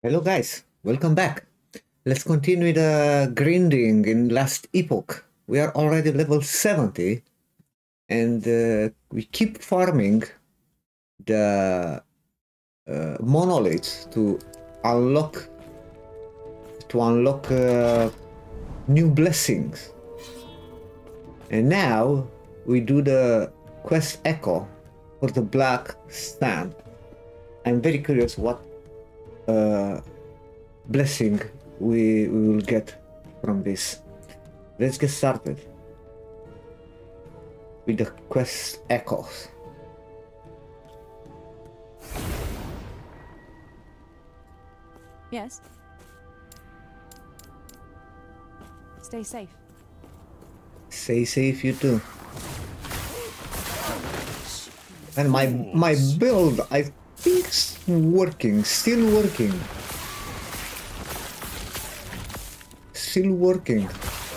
Hello guys, welcome back. Let's continue the grinding in Last Epoch. We are already level 70 and we keep farming the monoliths to unlock new blessings. And now we do the quest echo for the black stamp. I'm very curious what blessing we will get from this. Let's get started with the quest echoes. Yes. Stay safe. Stay safe, you too. And my build, I think, is working, still working. Still working.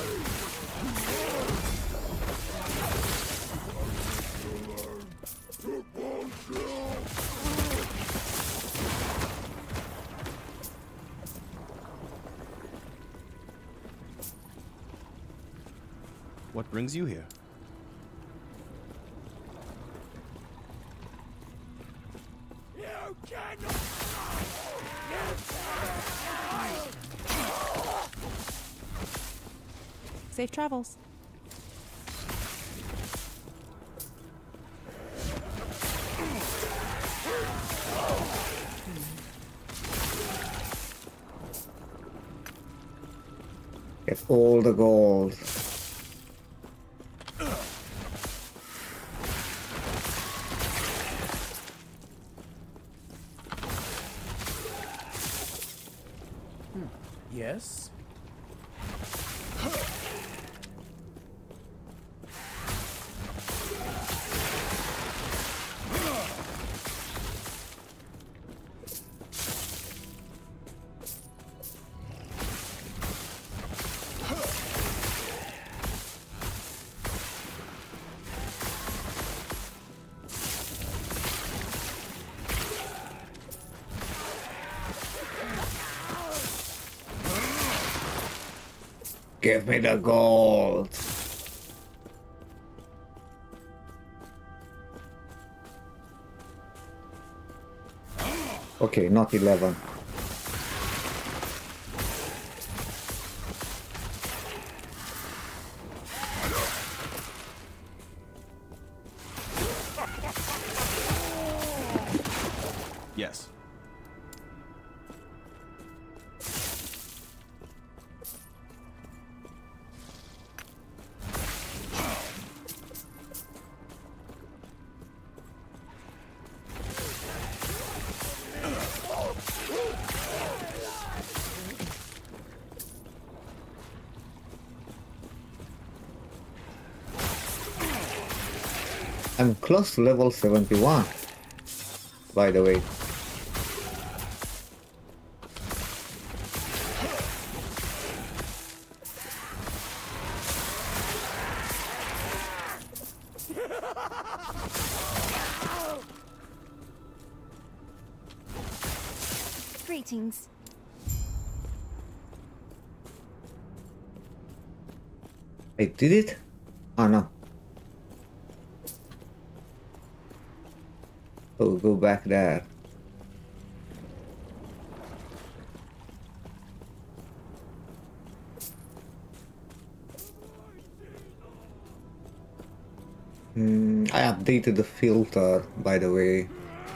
What brings you here? Safe travels. Get all the gold. Yes? Give me the gold. Okay, not 11. Yes. I'm close to level 71, by the way. Greetings. I did it? Oh no. Oh, go back there. I updated the filter, by the way.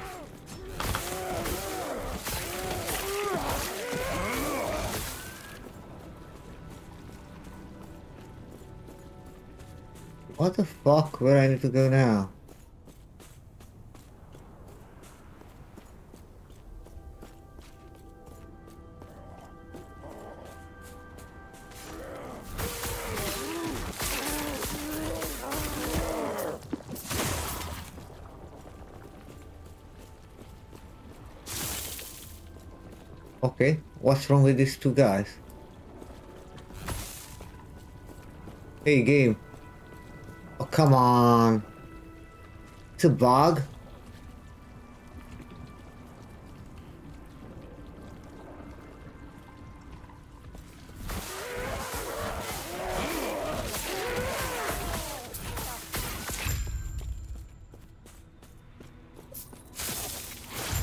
What the fuck? Where I need to go now? Okay, what's wrong with these two guys? Hey, game. Oh, come on. It's a bug.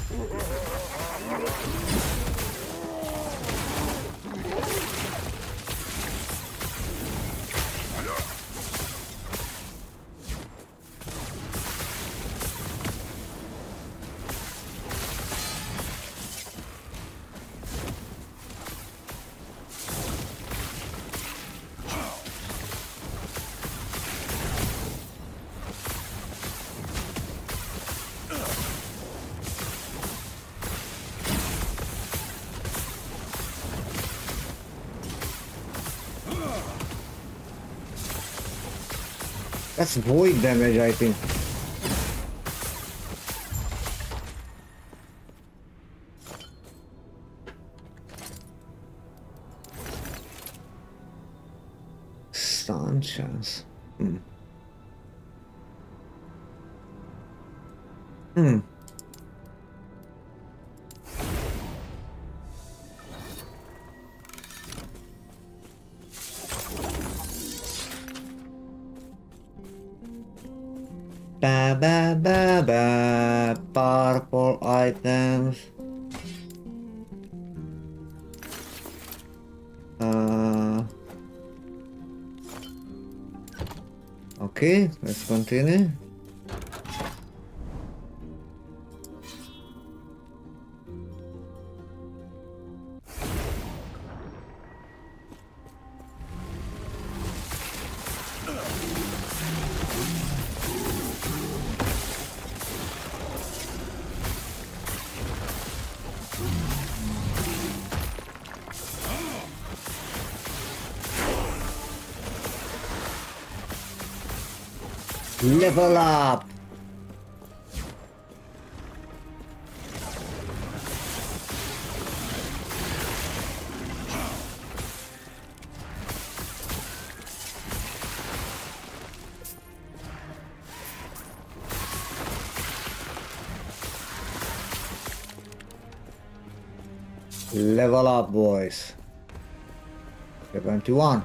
That's void damage, I think. Stun chance. Ba ba ba ba. Purple items. Okay, let's continue. Level up! Level up, boys. 71.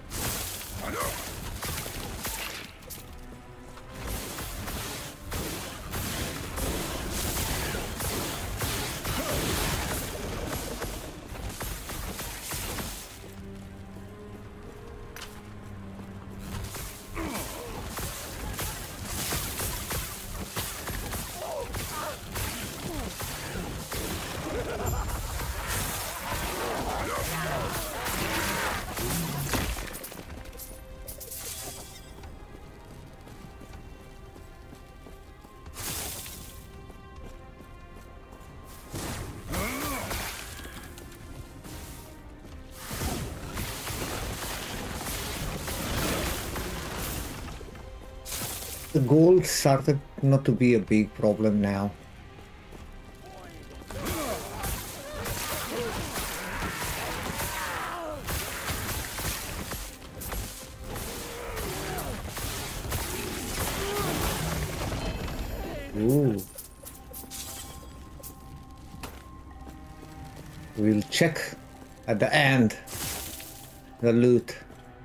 The gold started not to be a big problem now. Ooh. We'll check at the end the loot.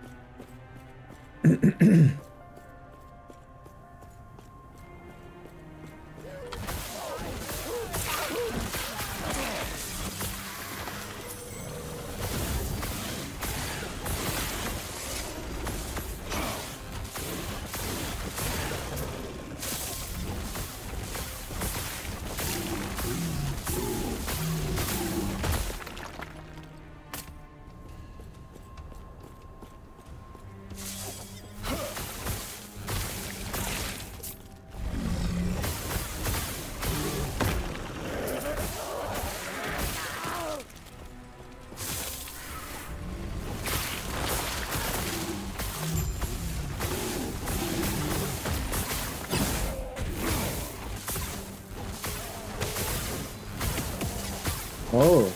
Oh.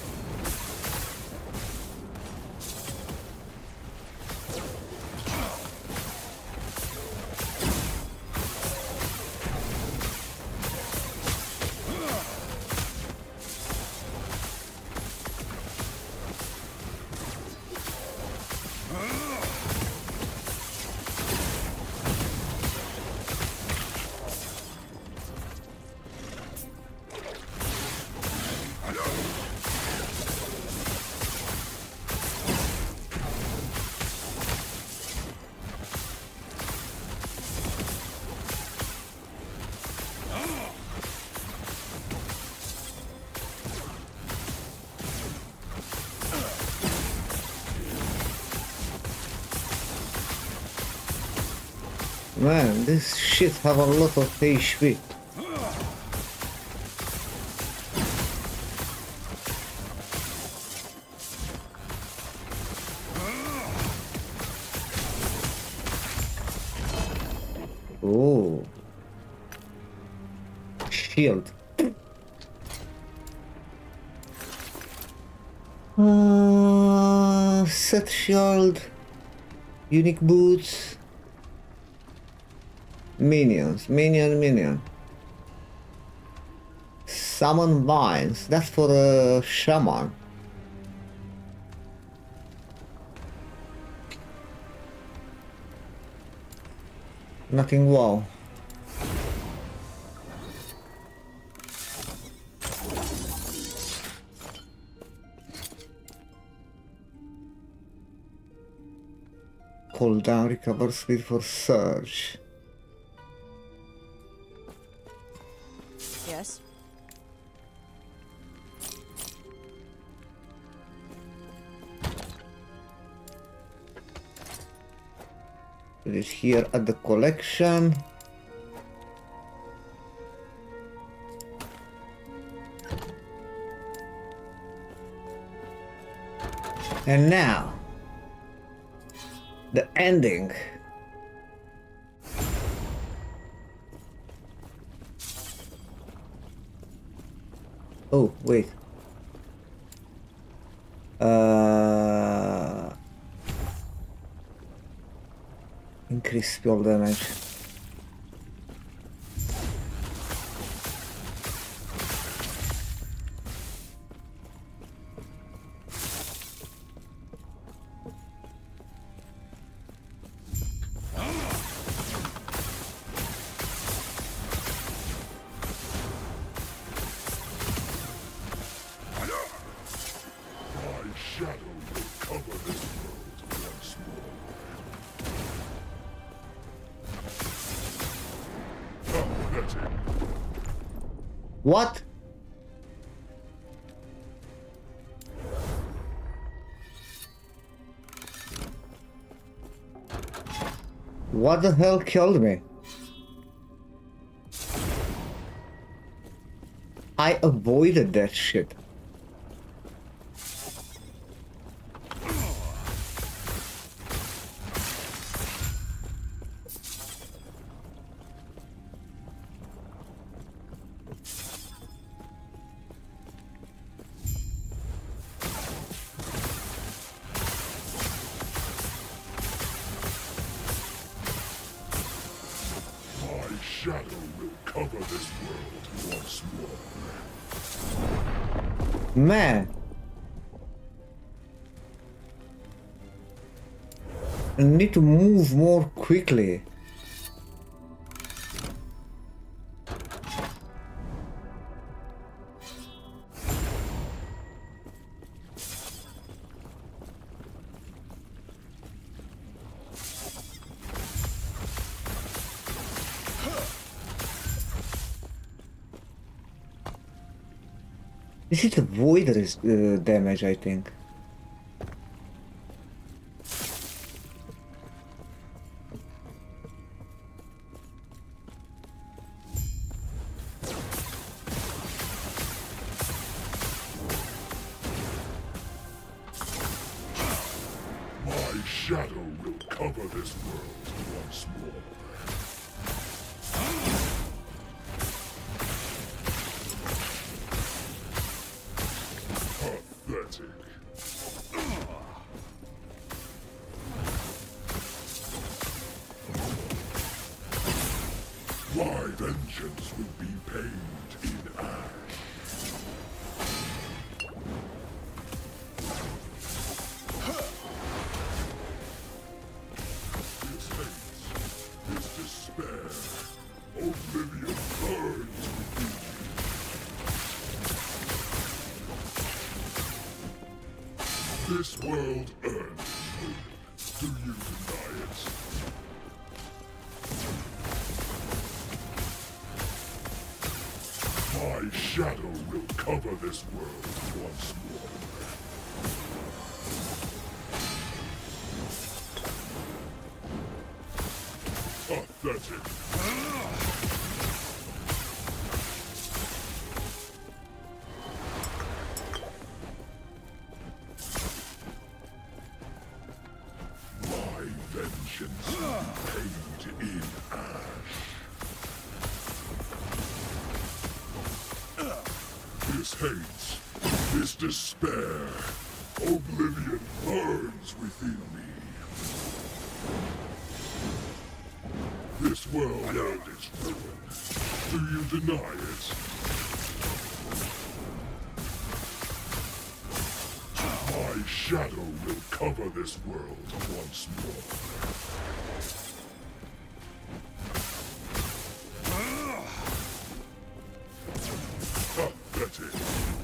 Man, this shit have a lot of HP. Oh. Shield. Set shield. Unique boots. Minion. Summon vines. That's for a shaman. Nothing wow. Hold down, recover speed for surge. Yes. It is here at the collection. And now, the ending. Oh, wait. Increase spell damage. What? What the hell killed me? I avoided that shit. Man, I need to move more quickly. This is the void damage, I think. My shadow will cover this world once more. My vengeance will be paid in ash. This hate, this despair, oblivion burns within you. This world earns hope. Do you deny it? My shadow will cover this world once more. That's it. My vengeance will be paid in ash. This hate, this despair, oblivion burns within me. This world and its ruin. Do you deny it? My shadow will cover this world once more. Ah, that's it.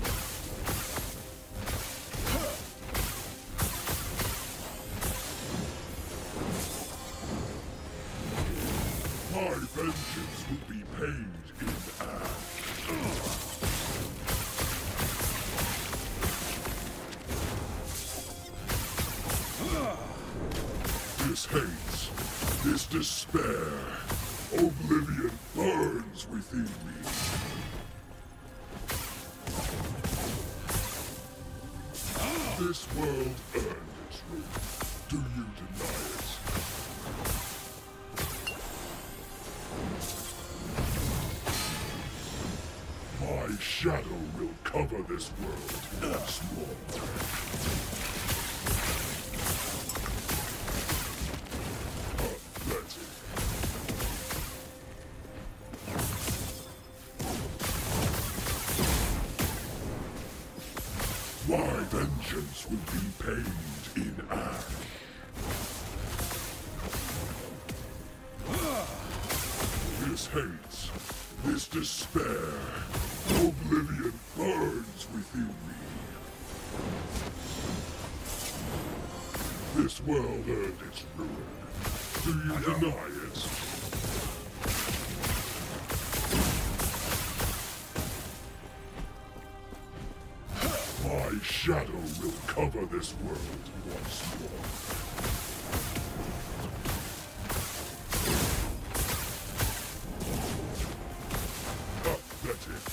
My vengeance will be paid in ash. This hate, this despair, oblivion burns within me. This world earned its ruin. Do you deny it? My shadow will cover this world once more. That's it. My vengeance will be paid in ash. This hate, this despair, oblivion burns within me. This world earned its ruin. Do you deny it? My shadow will cover this world once more. Ah, that's it.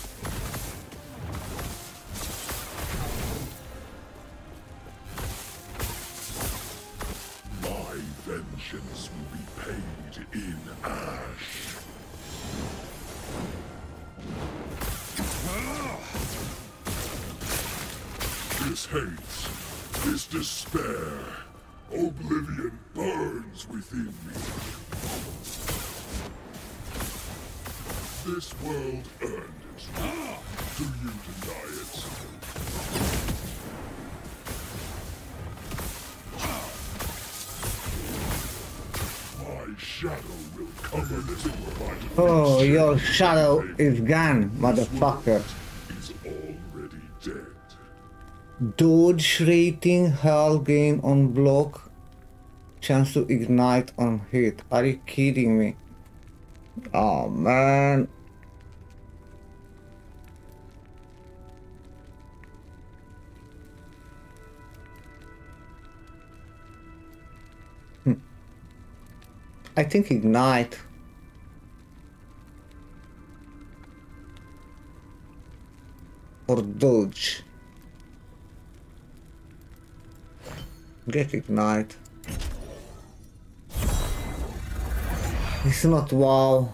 My vengeance will be paid in ash. This hate, this despair, oblivion burns within me. This world earned its ruin. Do you deny it? My shadow will cover this world. Oh, your shadow is gone, motherfucker. Is already dead. Dodge rating, hull gain on block, chance to ignite on hit. Are you kidding me? Oh man. I think ignite. Or dodge. Get ignite. It's not wow.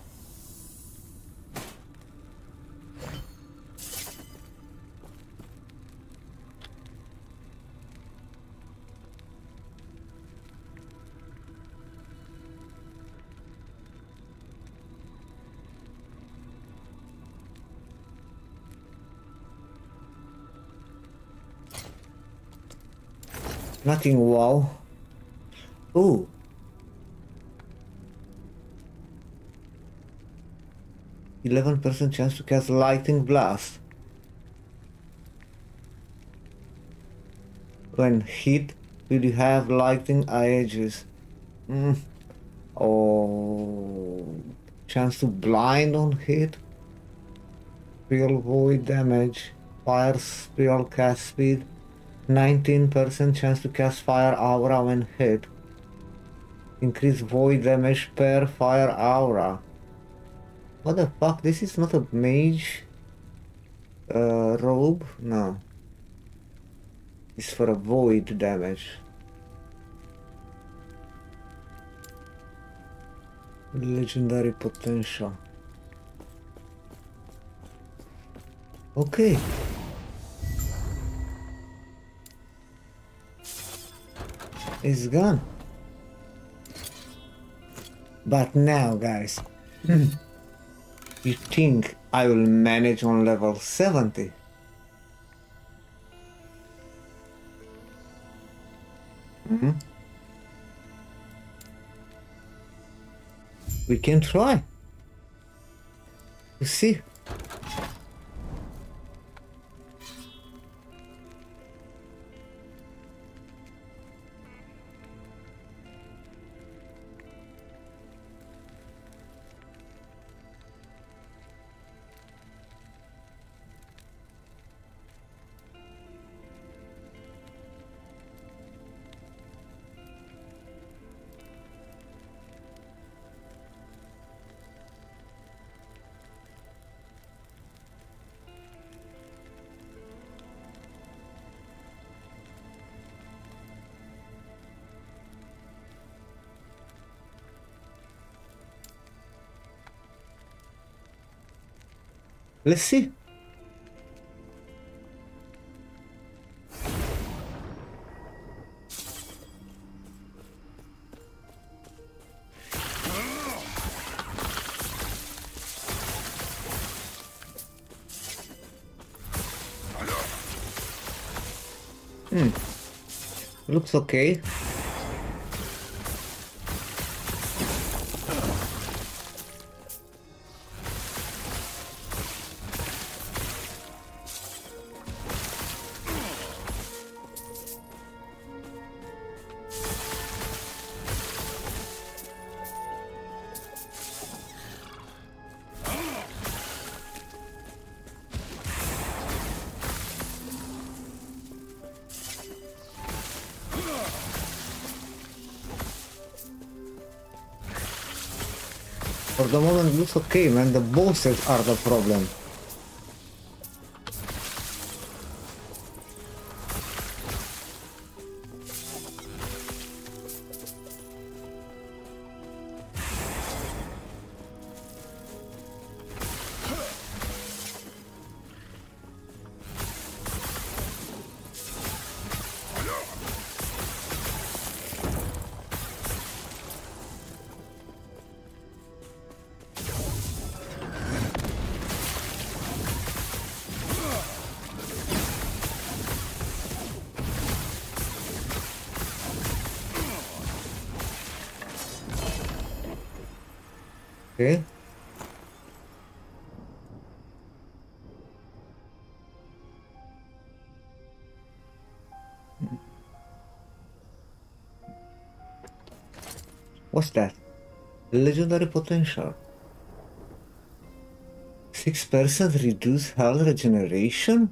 Nothing wow. Ooh. %11% chance to cast lightning blast. When hit, will you have lightning edges? Oh, chance to blind on hit. Spell void damage. Fire spell cast speed. 19% chance to cast fire aura when hit. Increase void damage per fire aura. What the fuck? This is not a mage robe? No. It's for a void damage. Legendary potential. Okay. It's gone. But now, guys, you think I will manage on level 70? We can try. You see? Let's see. Looks okay. For the moment it looks okay, man. The bosses are the problem. Okay. What's that? Legendary potential. 6% reduce health regeneration?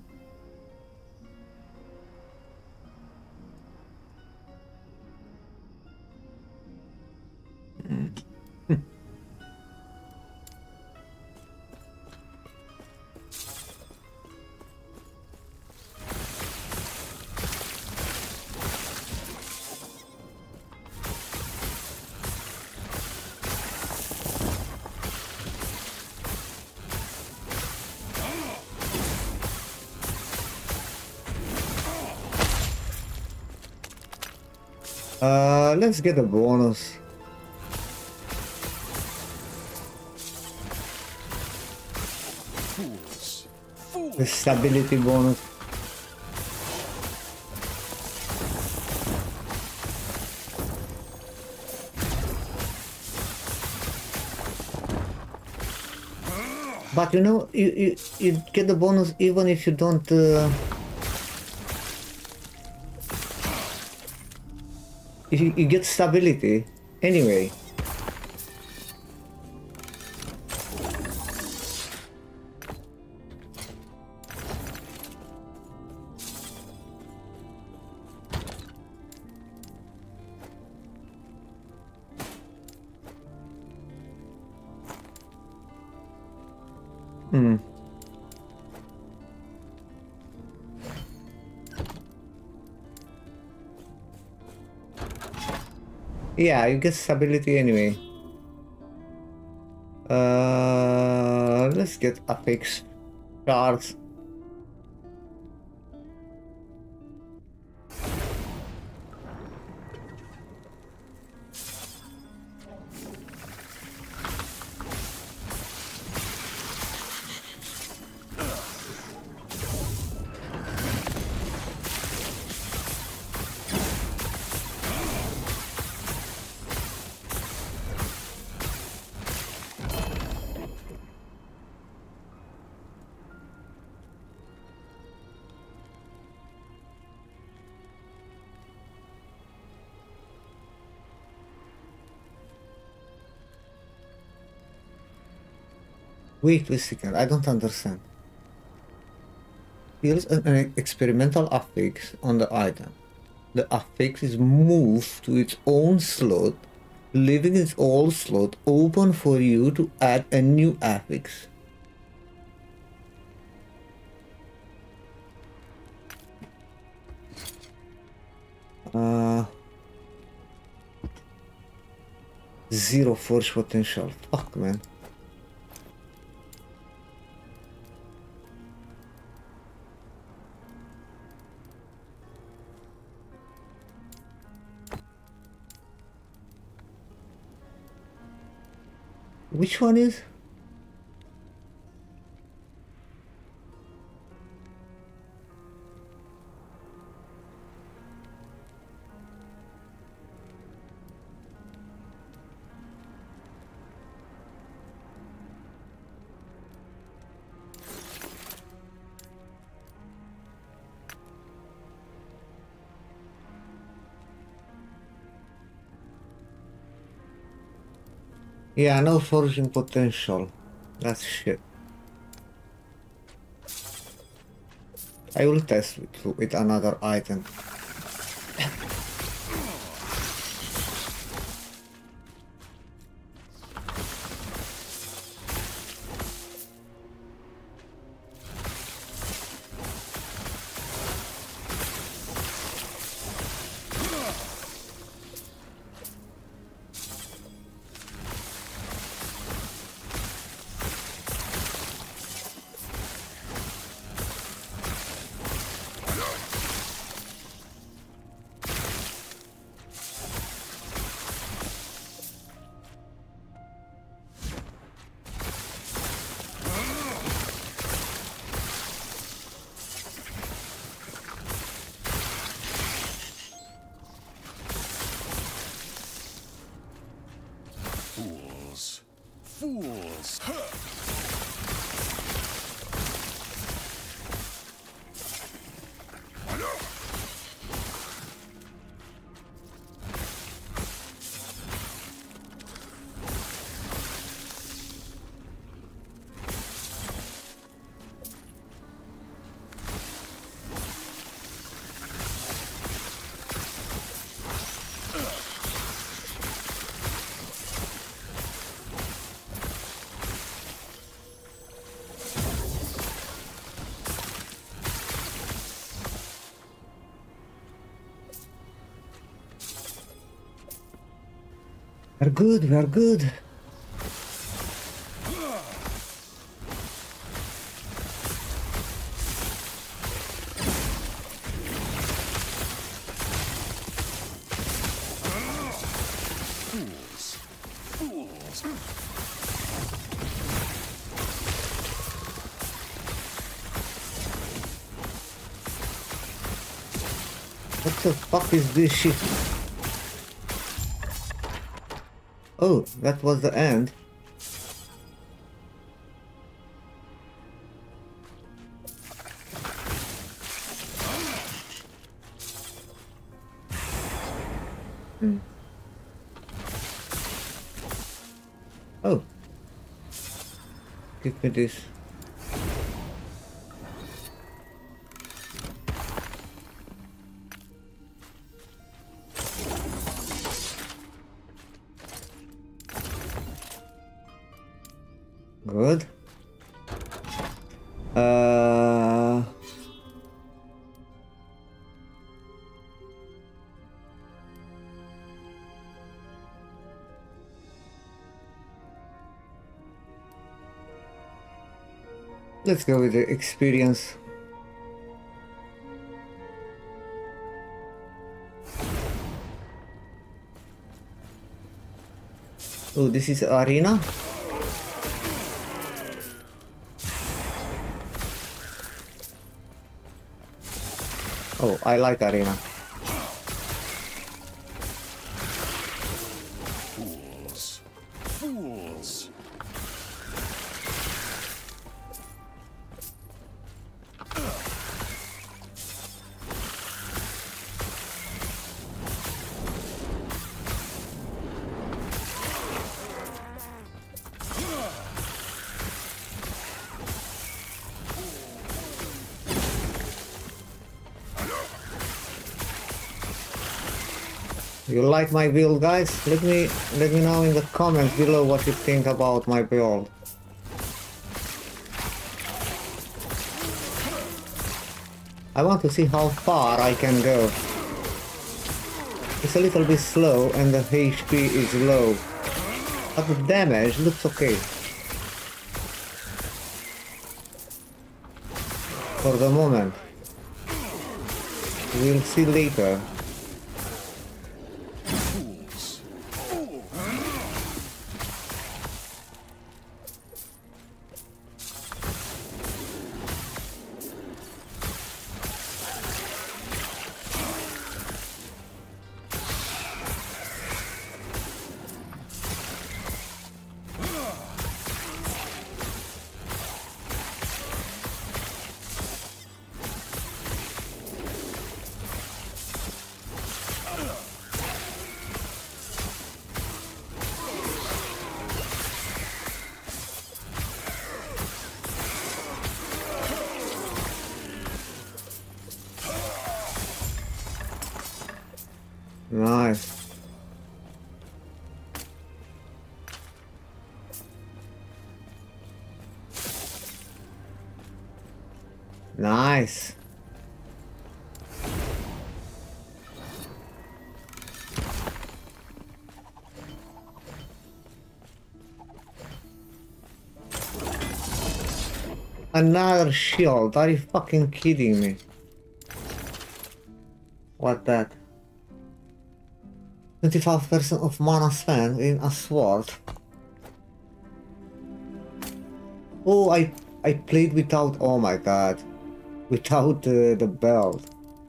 Let's get a bonus. Fools. Fools. The stability bonus. But you know, you get the bonus even if you don't if you get stability anyway. Hmm. Yeah, you get stability anyway. Let's get affix shards. Wait a second, I don't understand. Here's an experimental affix on the item. The affix is moved to its own slot, leaving its old slot open for you to add a new affix. Zero forge potential. Fuck, man. Which one is? Yeah, no forging potential. That's shit. I will test with another item. Fools! We're good, we're good. Fools! Fools! What the fuck is this shit? Oh, that was the end. Oh. Give me this. Good. Uh, let's go with the experience. Oh, this is arena. Oh, I like arena. Fools. Fools. You like my build, guys? Let me know in the comments below what you think about my build. I want to see how far I can go. It's a little bit slow and the HP is low, but the damage looks okay. For the moment. We'll see later. Nice. Nice. Another shield. Are you fucking kidding me? What that? 25% of mana spent in a sword. Oh, I played without. Oh my god, without the belt.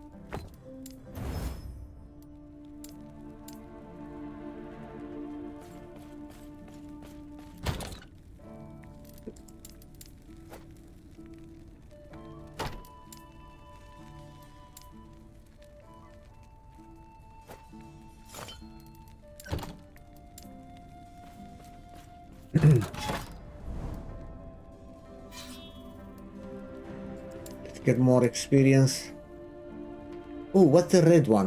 Let's get more experience. Oh, what's the red one?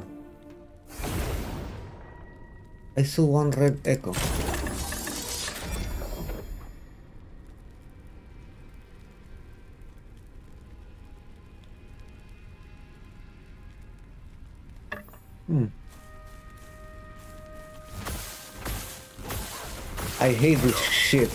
I saw one red echo. I hate this shit.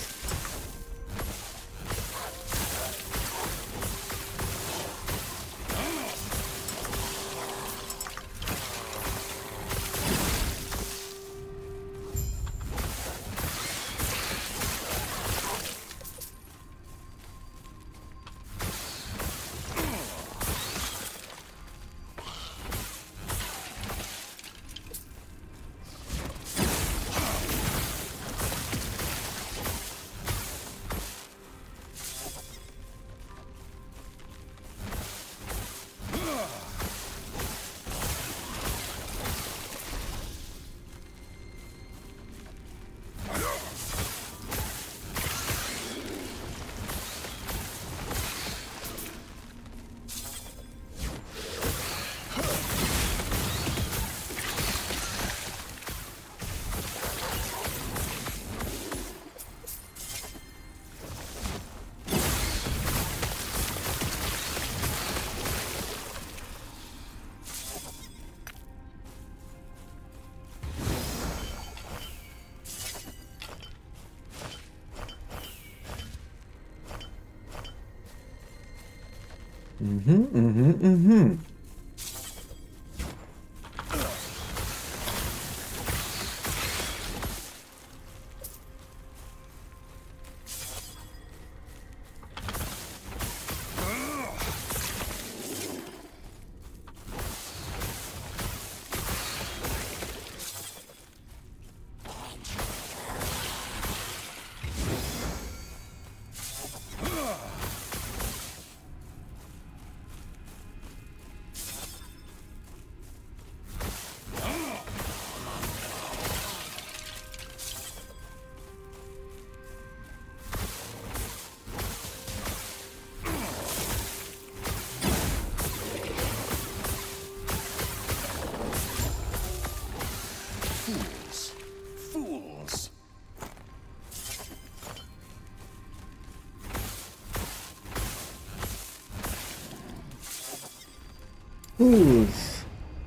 Fools. Fools. Fools.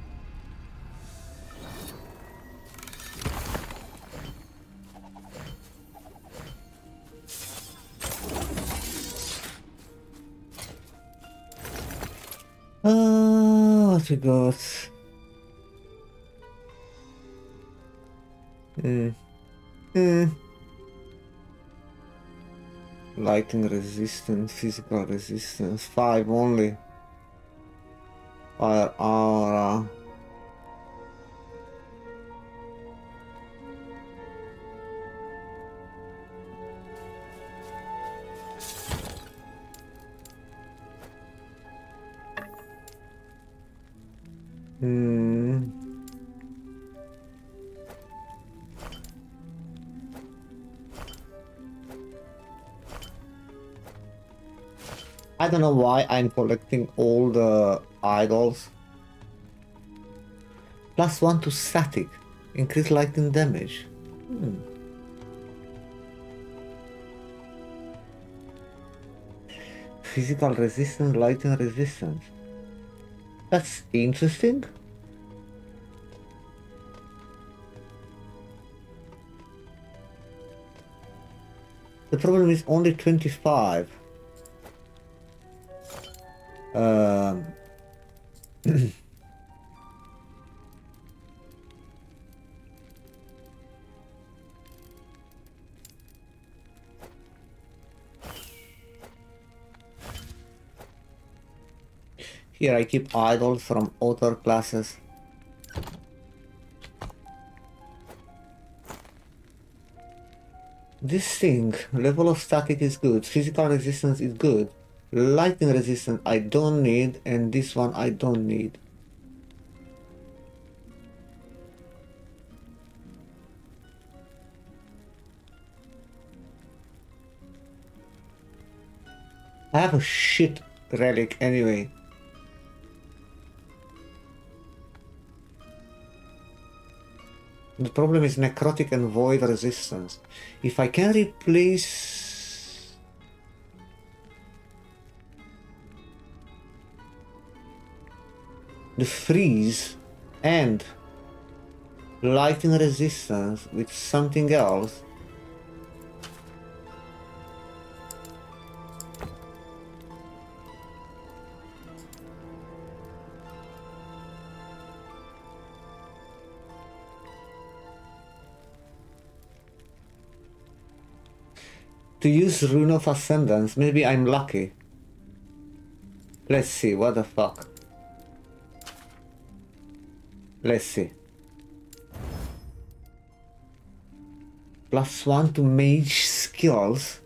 What we got? Lightning resistance, physical resistance, 5 only. Fire aura. I don't know why I'm collecting all the idols. +1 to static. Increase lightning damage. Physical resistance, lightning resistance. That's interesting. The problem is only 25. Here I keep idols from other classes. This thing, level of static is good, physical resistance is good, lightning resistance I don't need, and this one I don't need. I have a shit relic anyway. The problem is necrotic and void resistance. If I can replace the freeze and lightning resistance with something else, to use Rune of Ascendance, maybe I'm lucky. Let's see, what the fuck. Let's see. +1 to mage skills.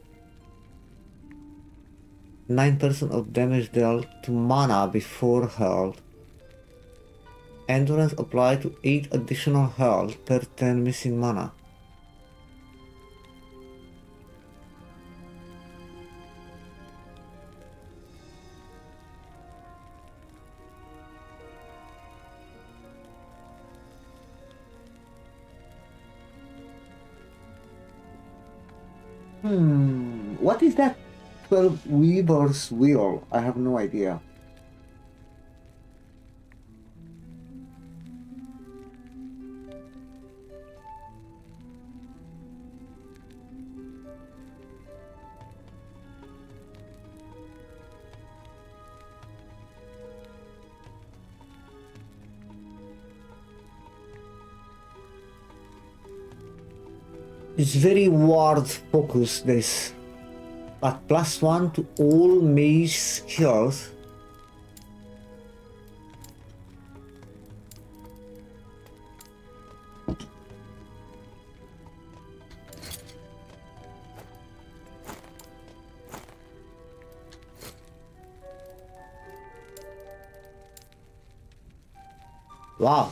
9% of damage dealt to mana before health. Endurance applied to 8 additional health per 10 missing mana. What is that 12 Weaver's Wheel? I have no idea. It's very ward focused, this. But +1 to all mage skills. Wow.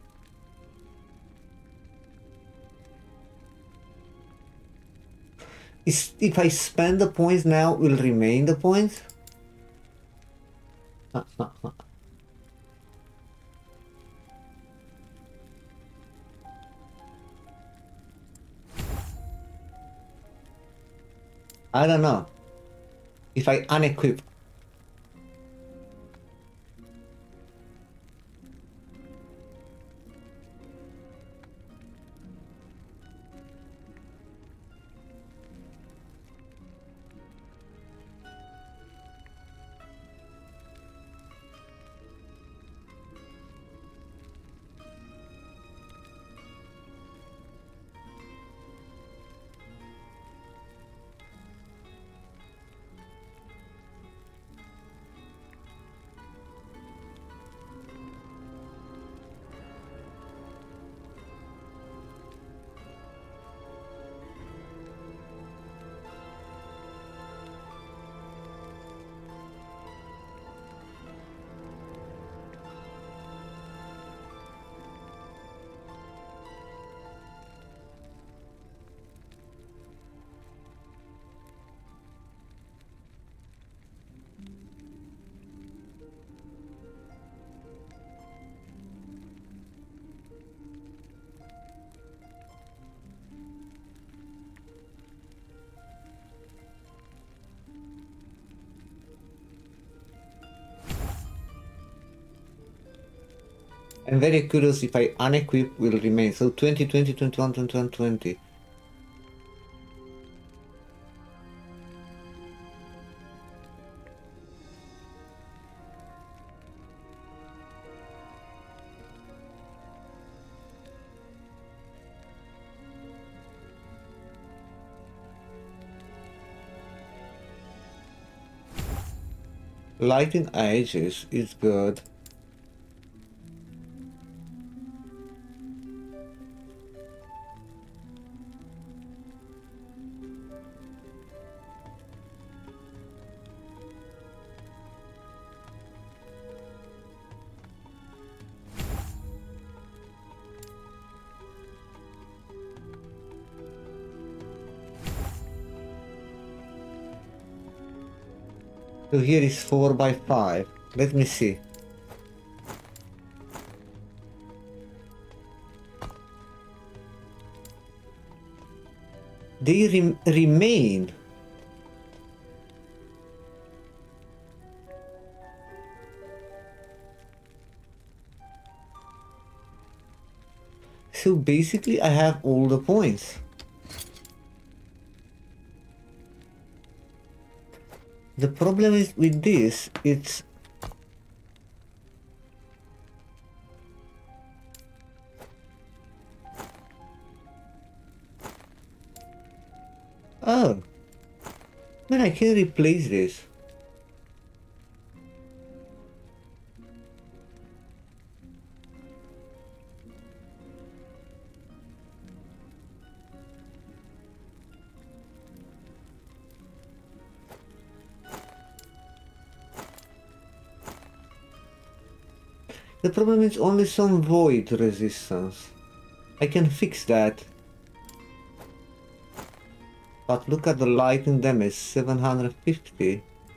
If I spend the points now, will remain the points? I don't know. If I unequip. I'm very curious if I unequip will remain. So 20, 20, 21, 21, 20. Lighting edges is good. So here is 4 by 5. Let me see. They remain. So basically I have all the points. The problem is with this, it's oh, man, I can replace this. The problem is only some void resistance. I can fix that. But look at the lightning damage, 750,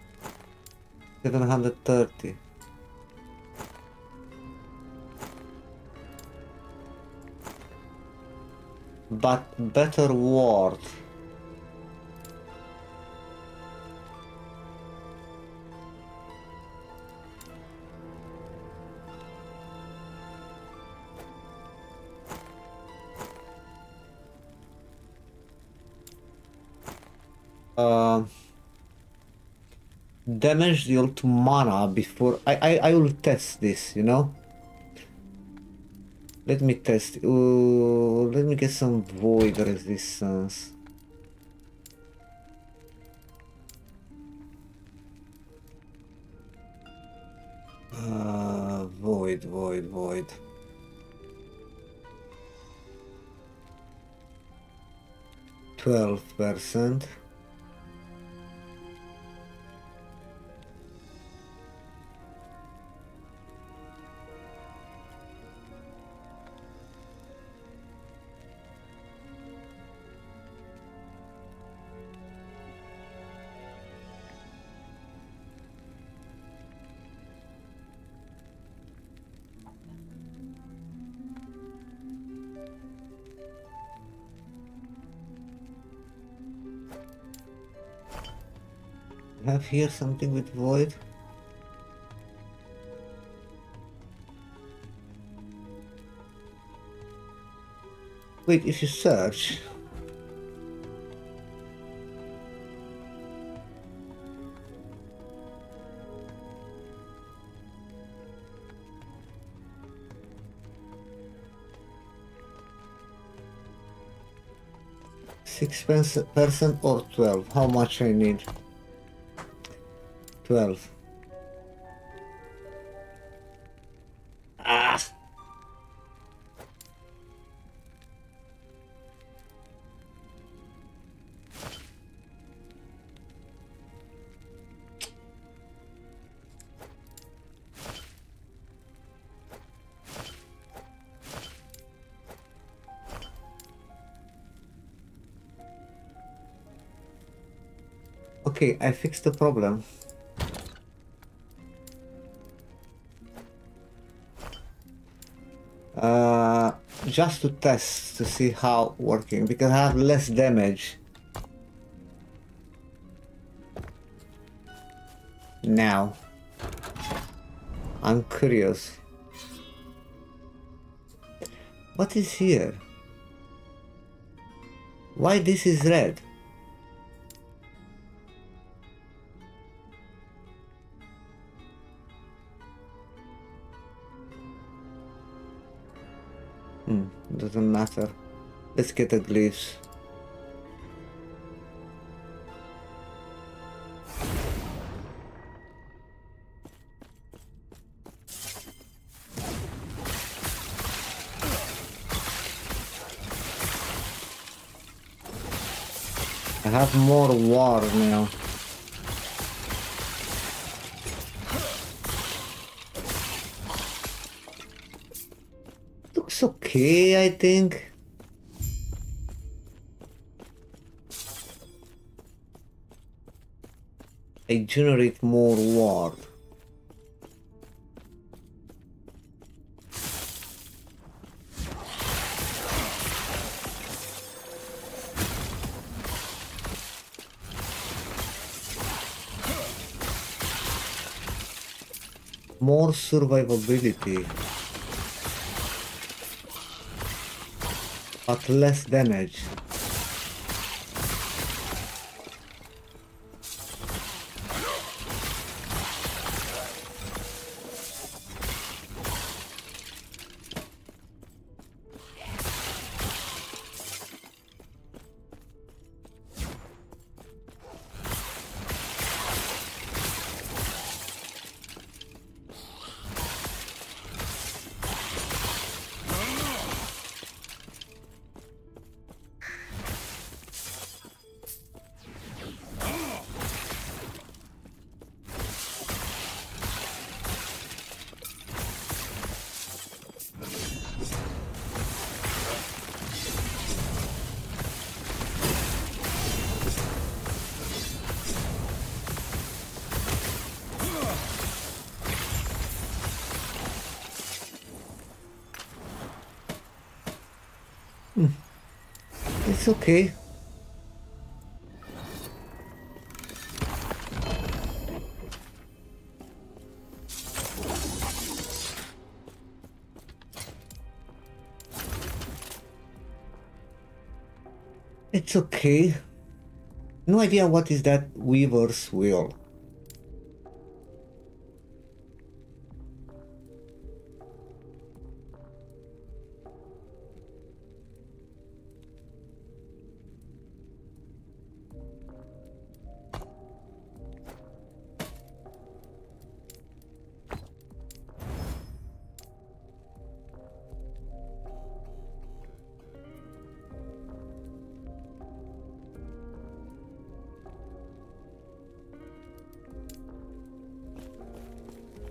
730. But better ward. Damage deal to mana before I will test this, you know. Let me test. Let me get some void resistance. Void. 12%. Have here something with void. Wait, if you search. %, or 12? How much I need? 12. Ah! Okay, I fixed the problem. Just to test to see how working, because I have less damage now. I'm curious. What is here? Why this is red? Doesn't matter. Let's get the glyphs. I have more war now. Looks okay, I think. I generate more ward. More survivability, but less damage. It's okay. It's okay. No idea what is that Weaver's Wheel.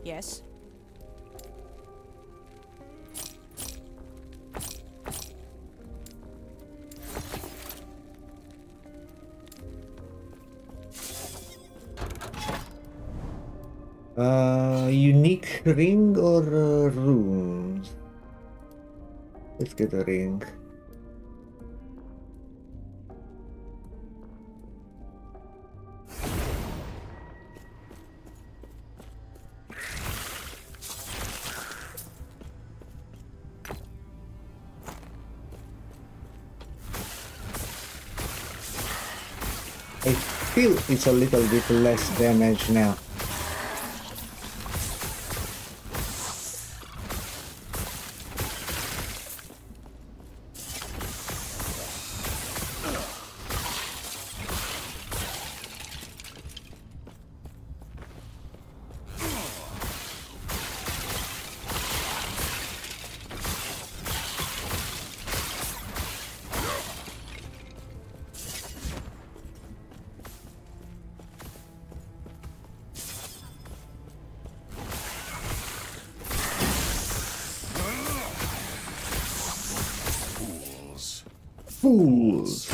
Yes. Unique ring or runes? Let's get a ring. I feel it's a little bit less damage now. Fools!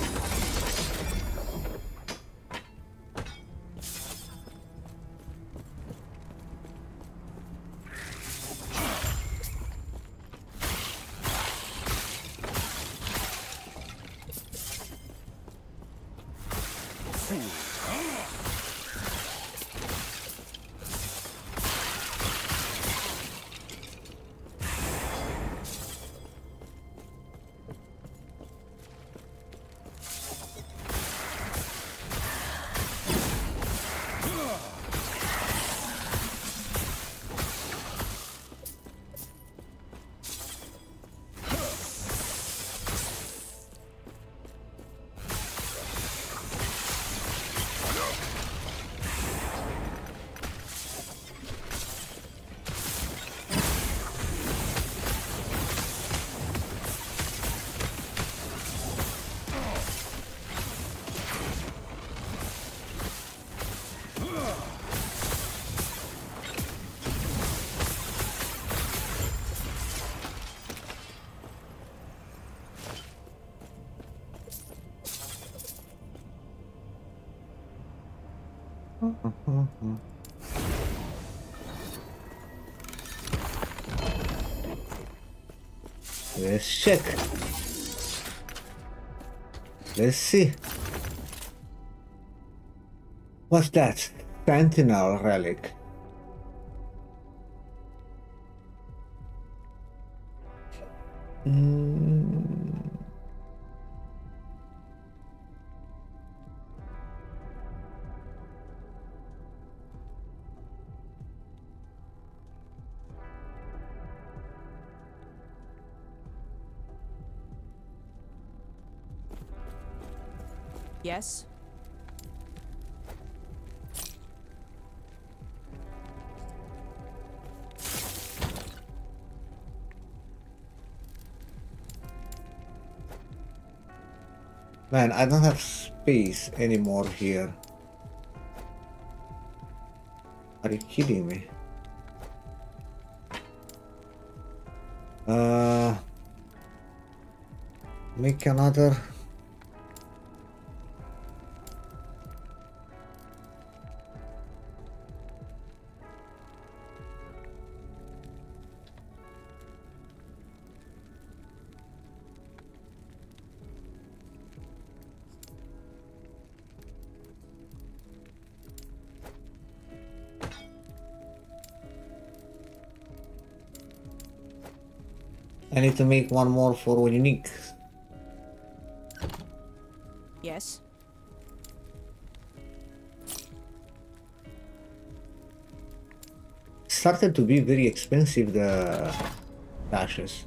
Let's check. Let's see. What's that? Sentinel relic. Yes. Man, I don't have space anymore here. Are you kidding me? Make another. I need to make one more for unique. Yes. Started to be very expensive, the dashes.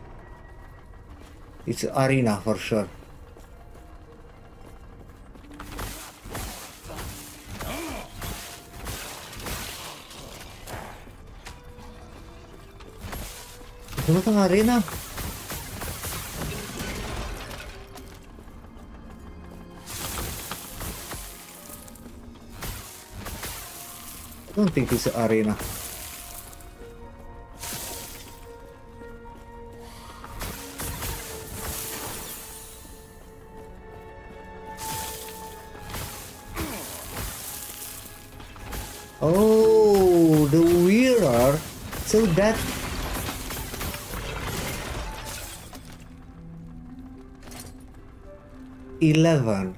It's arena for sure. Sunod ang arena? I don't think it's an arena. Oh, the wearer. So that... $11.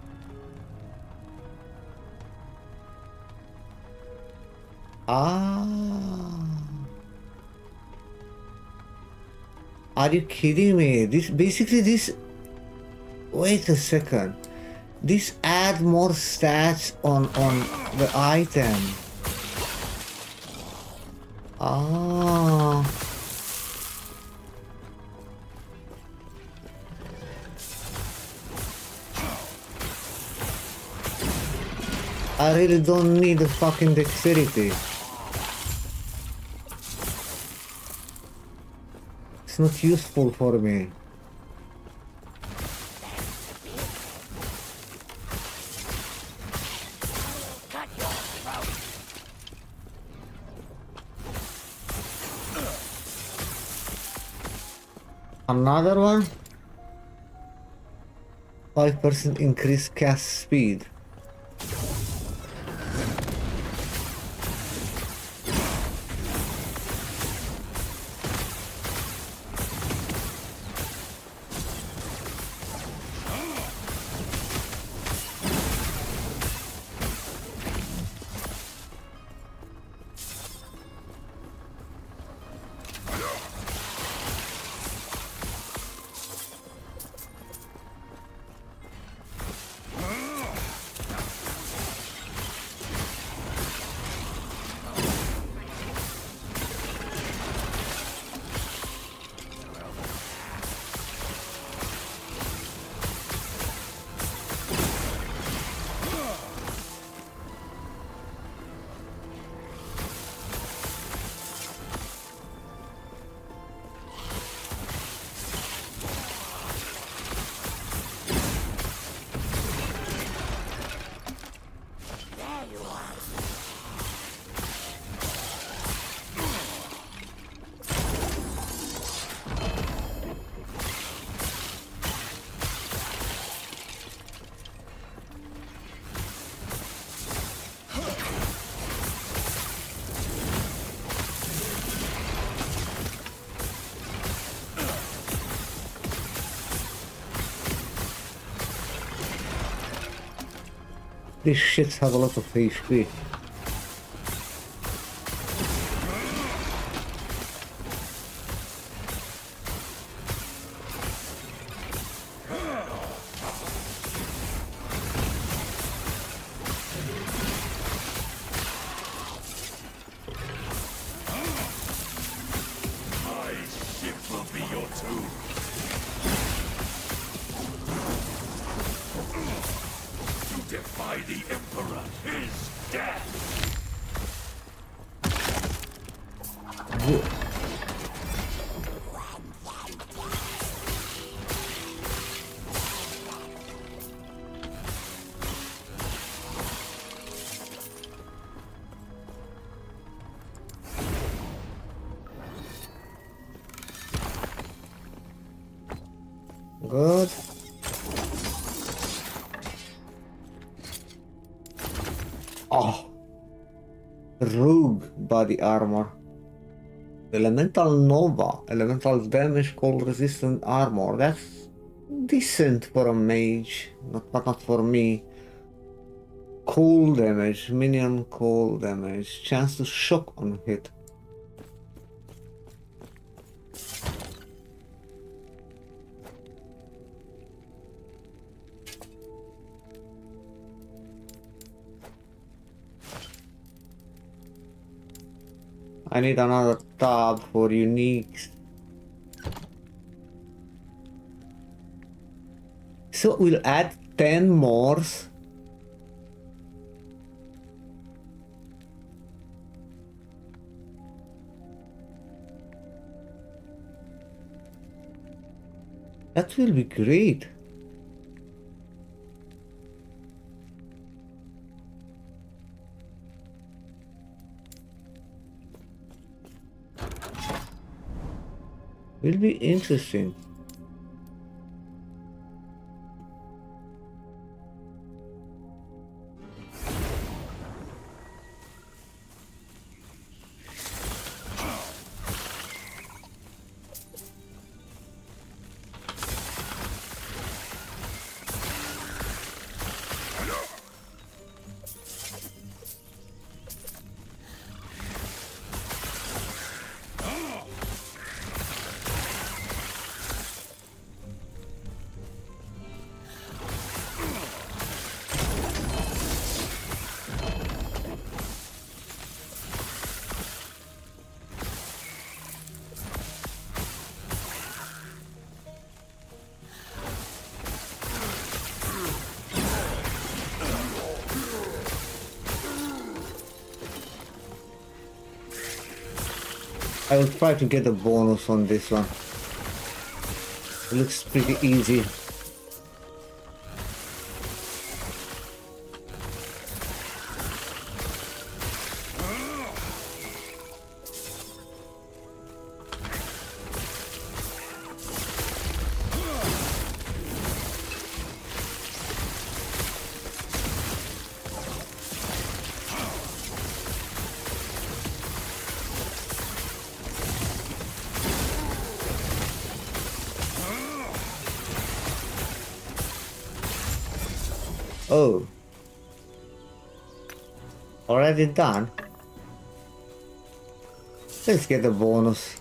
Ah. Are you kidding me? This basically this... Wait a second. This add more stats on the item. Ah. I really don't need the fucking dexterity. It's not useful for me. Another one? 5% increased cast speed. These shits have a lot of HP. Good. Oh, rogue body armor. Elemental Nova, elemental damage, cold resistant armor. That's decent for a mage, but not for me. Cold damage, minion cold damage, chance to shock on hit. I need another tab for uniques. So we'll add 10 more. That will be great. Will be interesting. I will try to get a bonus on this one. It looks pretty easy. Oh. Already done? Let's get a bonus.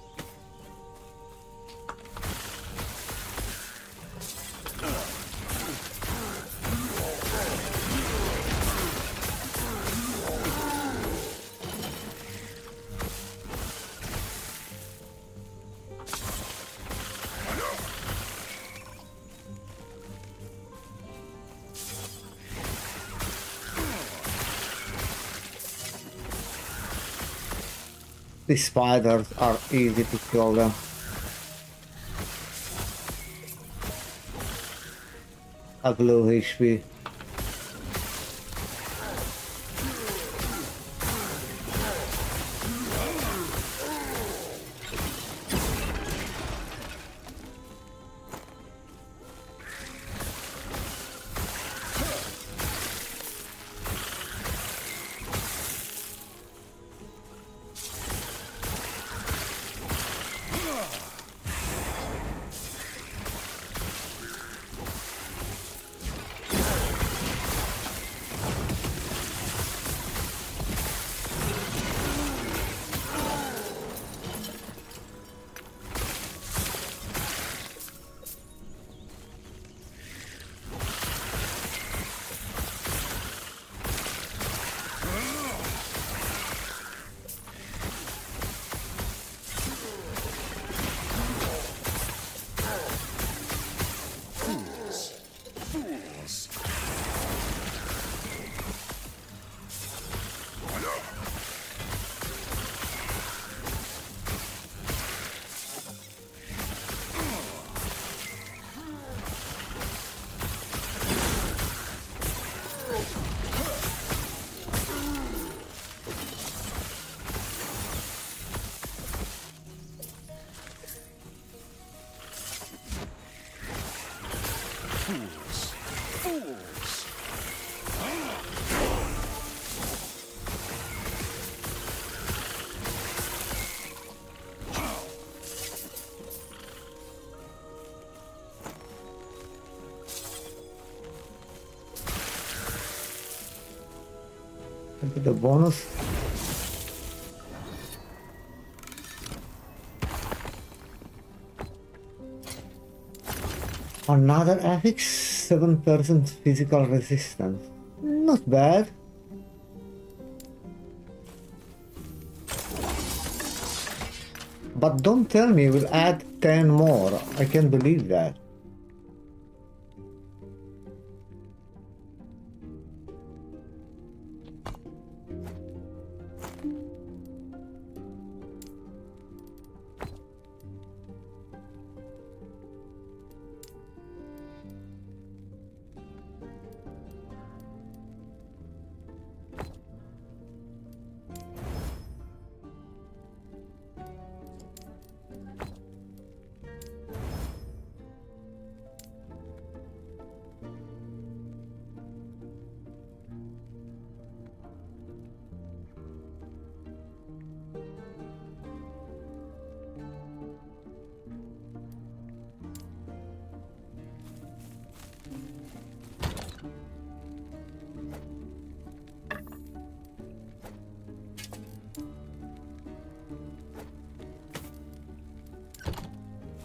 The spiders are easy to kill them. Have low HP. The bonus. Another affix, 7% physical resistance. Not bad. But don't tell me we'll add 10 more. I can't believe that.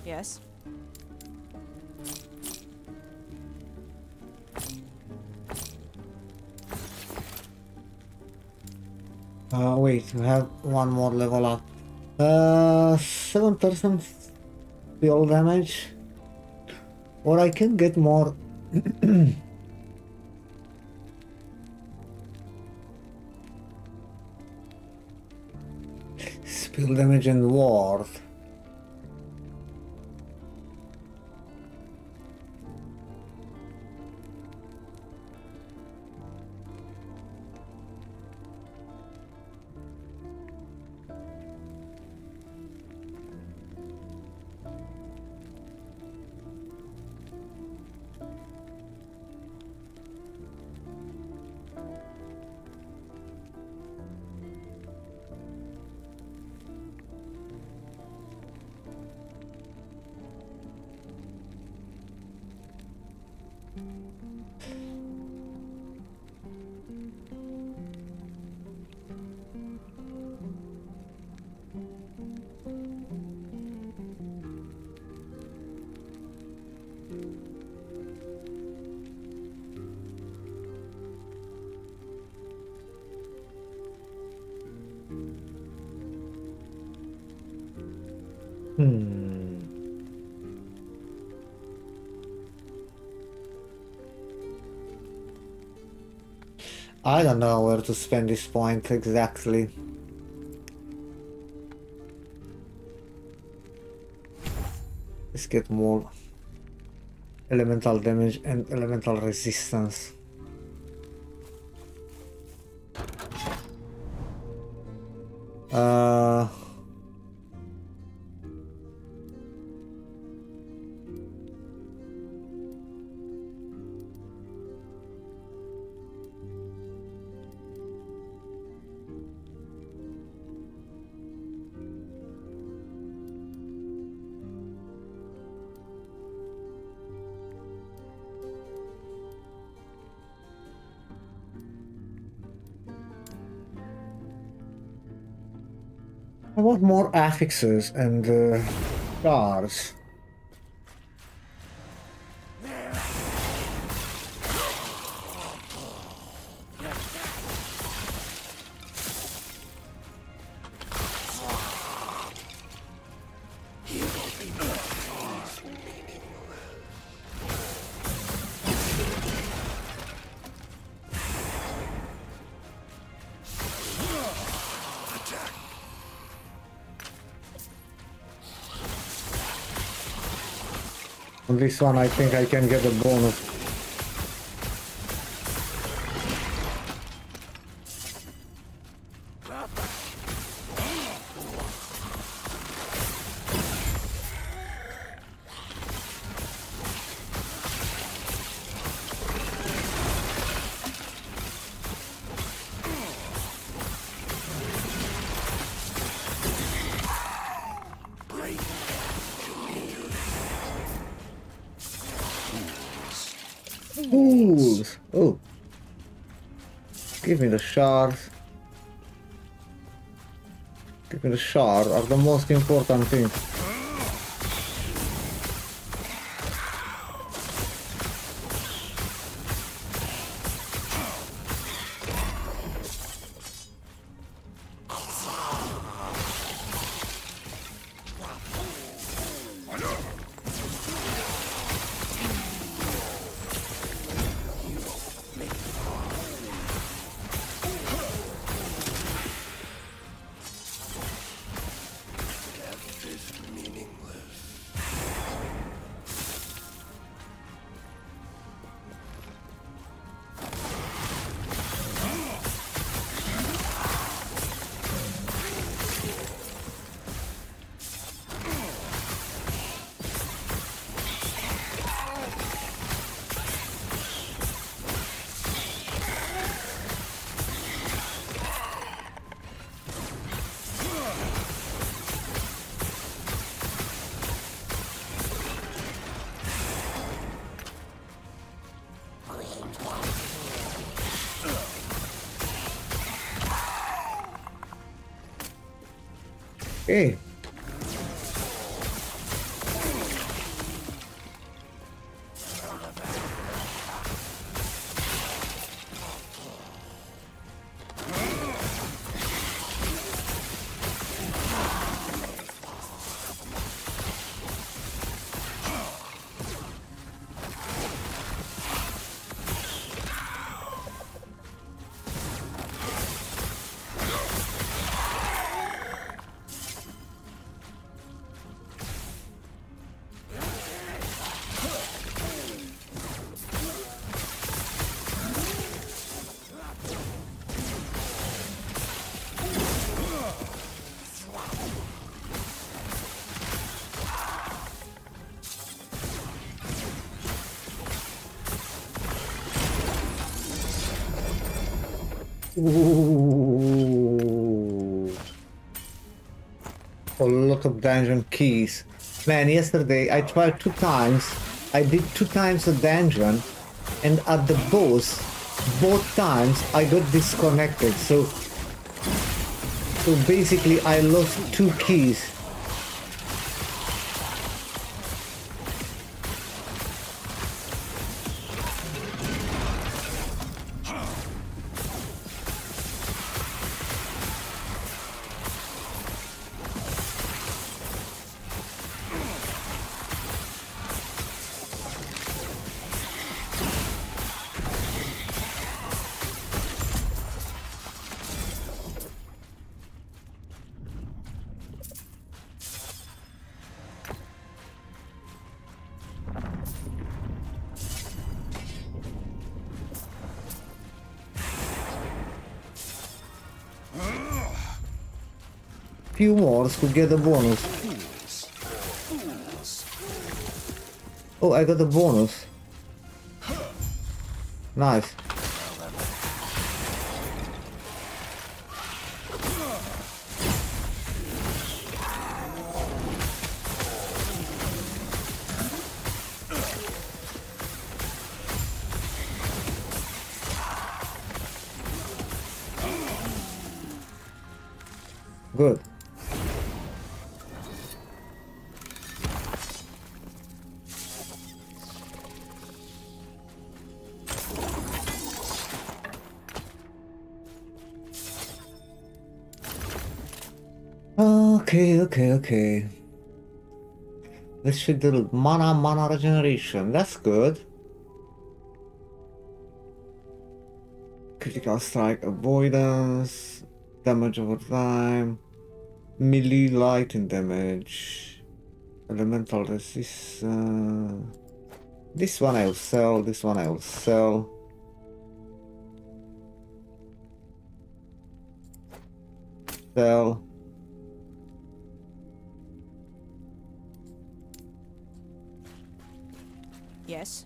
Yes. Wait, we have one more level up. 7% field damage. Or I can get more. Spill damage and ward. I don't know where to spend this point exactly. Let's get more elemental damage and elemental resistance. I want more affixes and shards. On this one I think I can get a bonus. Fools! Oh. Give me the shards. Give me the shard are the most important thing. Okay. Ooh. A lot of dungeon keys. Man, yesterday I tried 2 times. I did 2 times a dungeon, and at the boss, both times I got disconnected. So basically I lost 2 keys. Few more to get a bonus. Oh, I got a bonus. Nice. Good. Okay. Let's check the mana regeneration. That's good. Critical strike avoidance, damage over time, melee lightning damage, elemental resistance. This one I'll sell, this one I'll sell. Sell. Yes.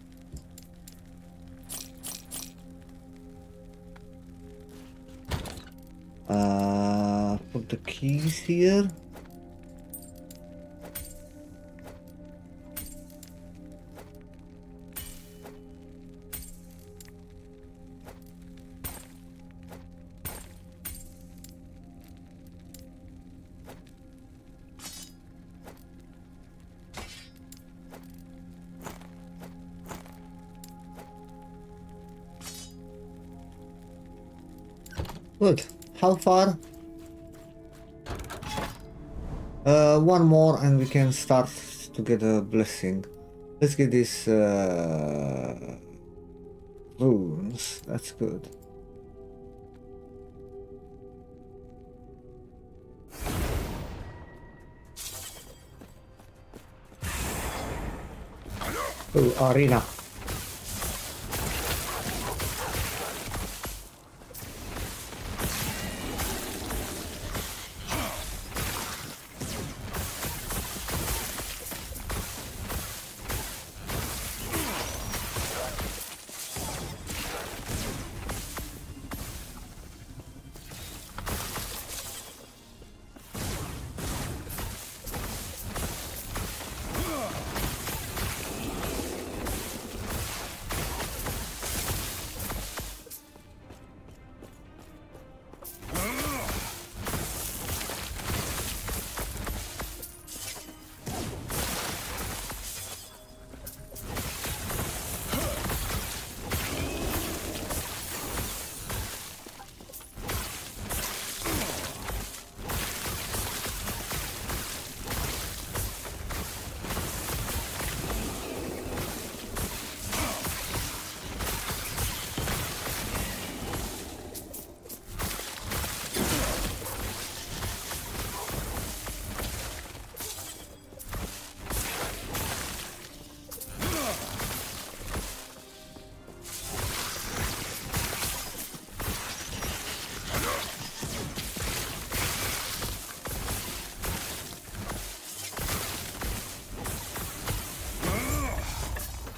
Put the keys here. Good. How far? One more and we can start to get a blessing. Let's get these runes. That's good. Oh, arena.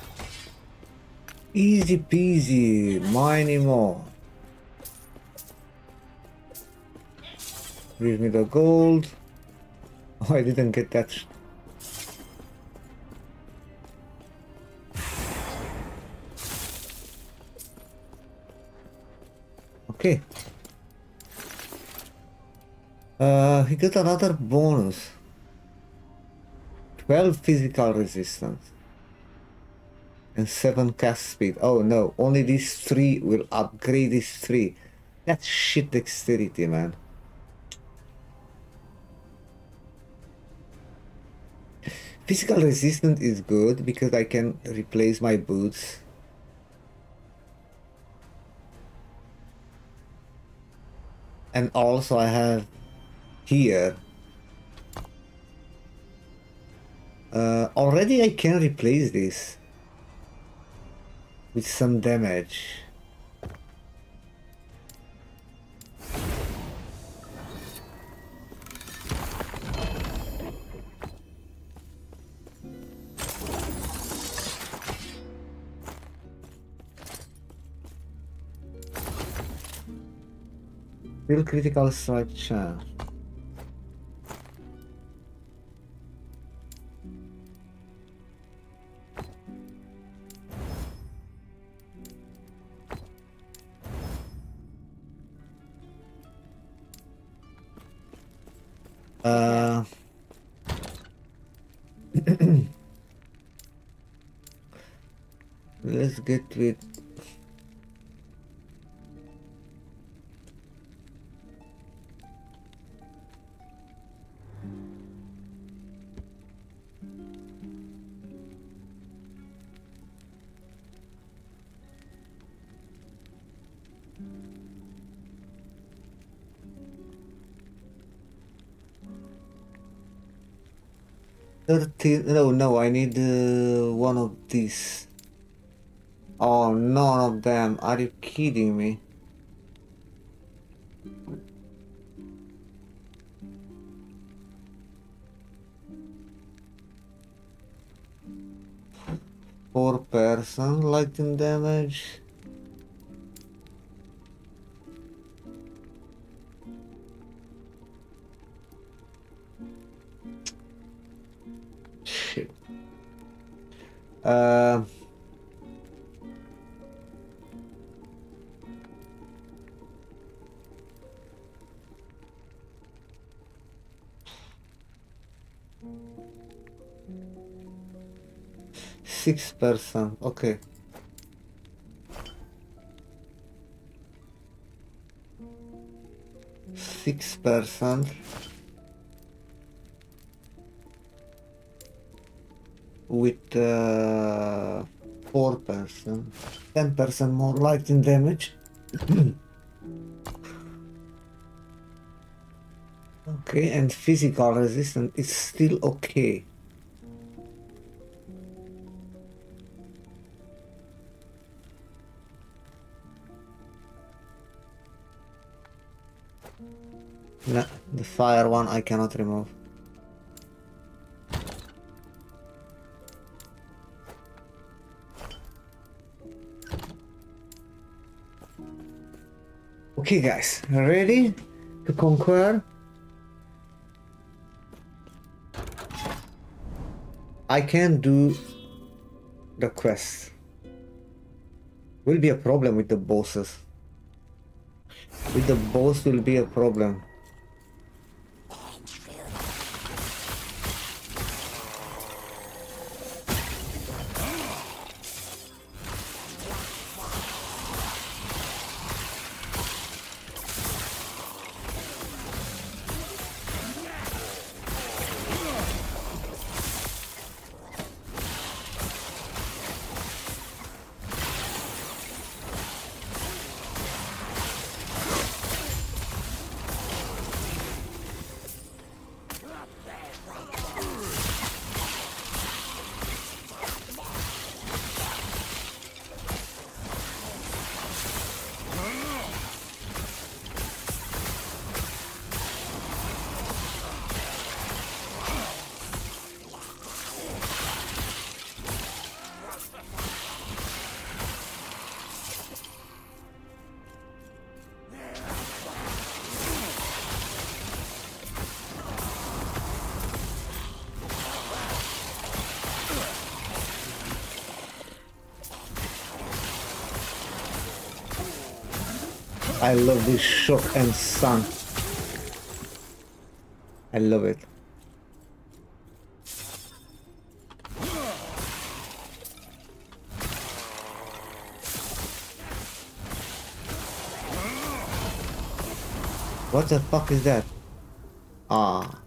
Easy peasy, miny more. Give me the gold. Oh, I didn't get that. Okay. He got another bonus. 12 physical resistance. And 7 cast speed. Oh no, only these 3 will upgrade these 3. That's shit dexterity, man. Physical resistance is good because I can replace my boots. And also I have here. Already I can replace this with some damage. Still critical strike chance. Let's get with no, I need one of these. Oh, none of them. Are you kidding me? Four person lightning damage. Shit. 6%. Okay. %. With 4%, 10% more lightning damage. Okay, and physical resistance is still okay. No, the fire one I cannot remove. Okay guys, ready to conquer? I can do the quest. Will be a problem with the bosses. With the boss will be a problem. I love this shock and sun. I love it. What the fuck is that? Ah.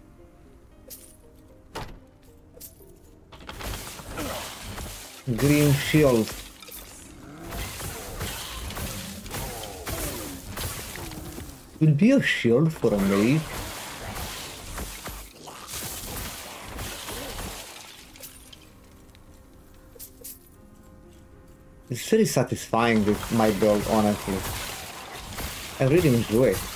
Green shield. Will be a shield for a mage. It's very satisfying with my build, honestly. I really enjoy it.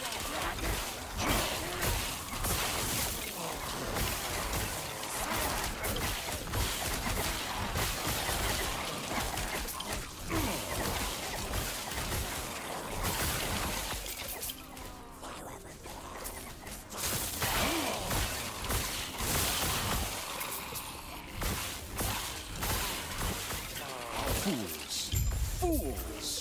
Fools!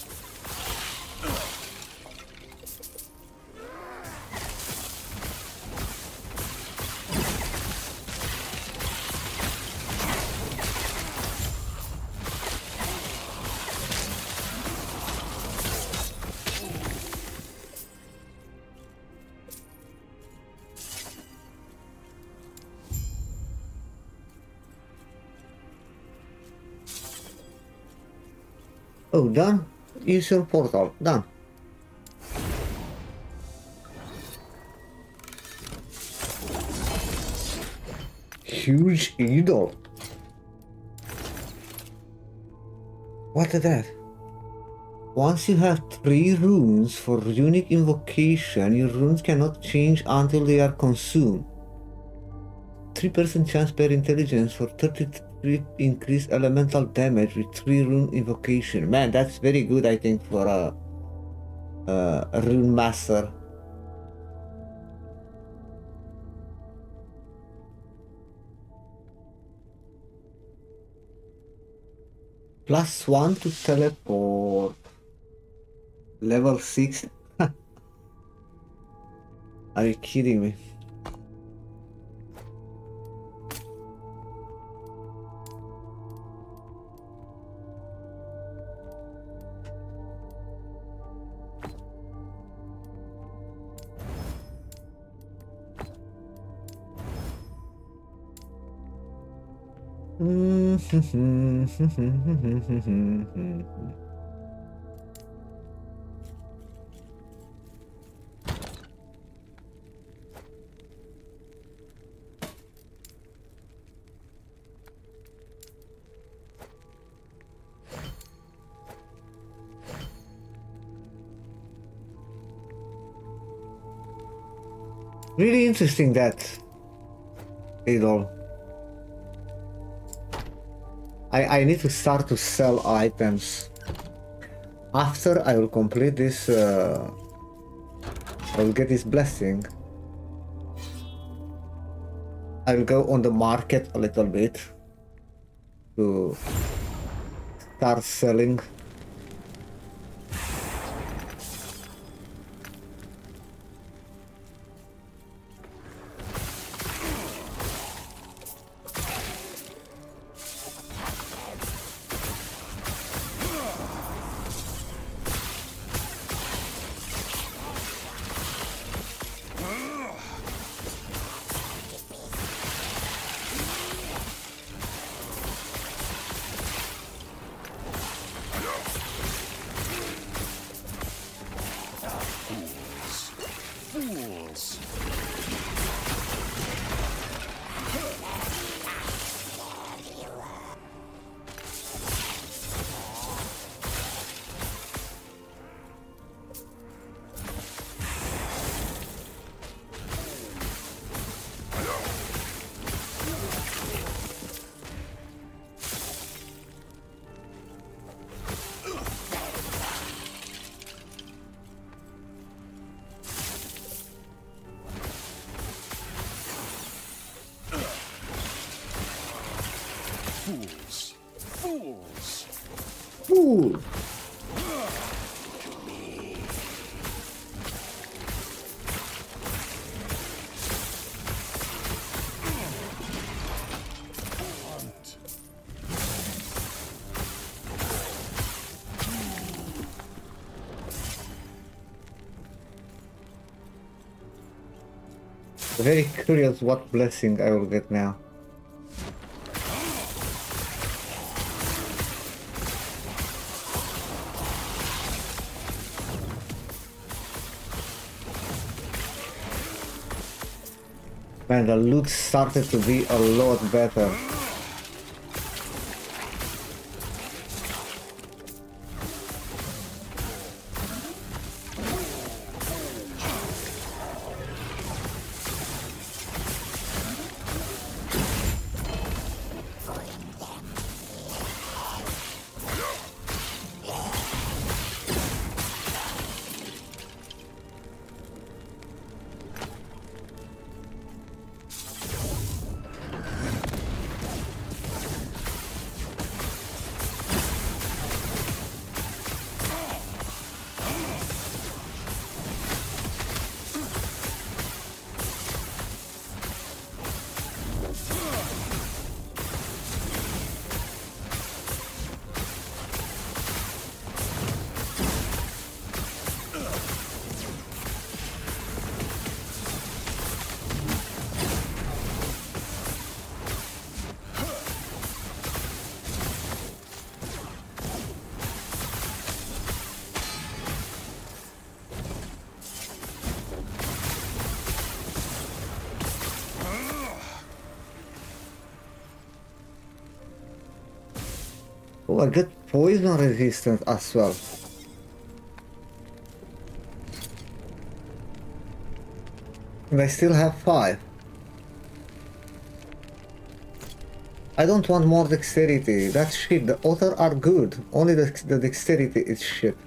Oh, done? Use your portal. Done. Huge idol. What is that? Once you have 3 runes for unique invocation, your runes cannot change until they are consumed. 3% chance per intelligence for 33 increased elemental damage with 3 rune invocation. Man, that's very good, I think, for a rune master. +1 to teleport. Level 6. Are you kidding me? Really interesting, that idol. I need to start to sell items. After I will complete this, I will get this blessing. I will go on the market a little bit to start selling. Fools! Fools! Fools! Ooh. To me. Very curious what blessing I will get now. Man, the loot started to be a lot better. Oh, I get poison resistance as well. And I still have 5. I don't want more dexterity. That's shit. The other are good. Only the dexterity is shit.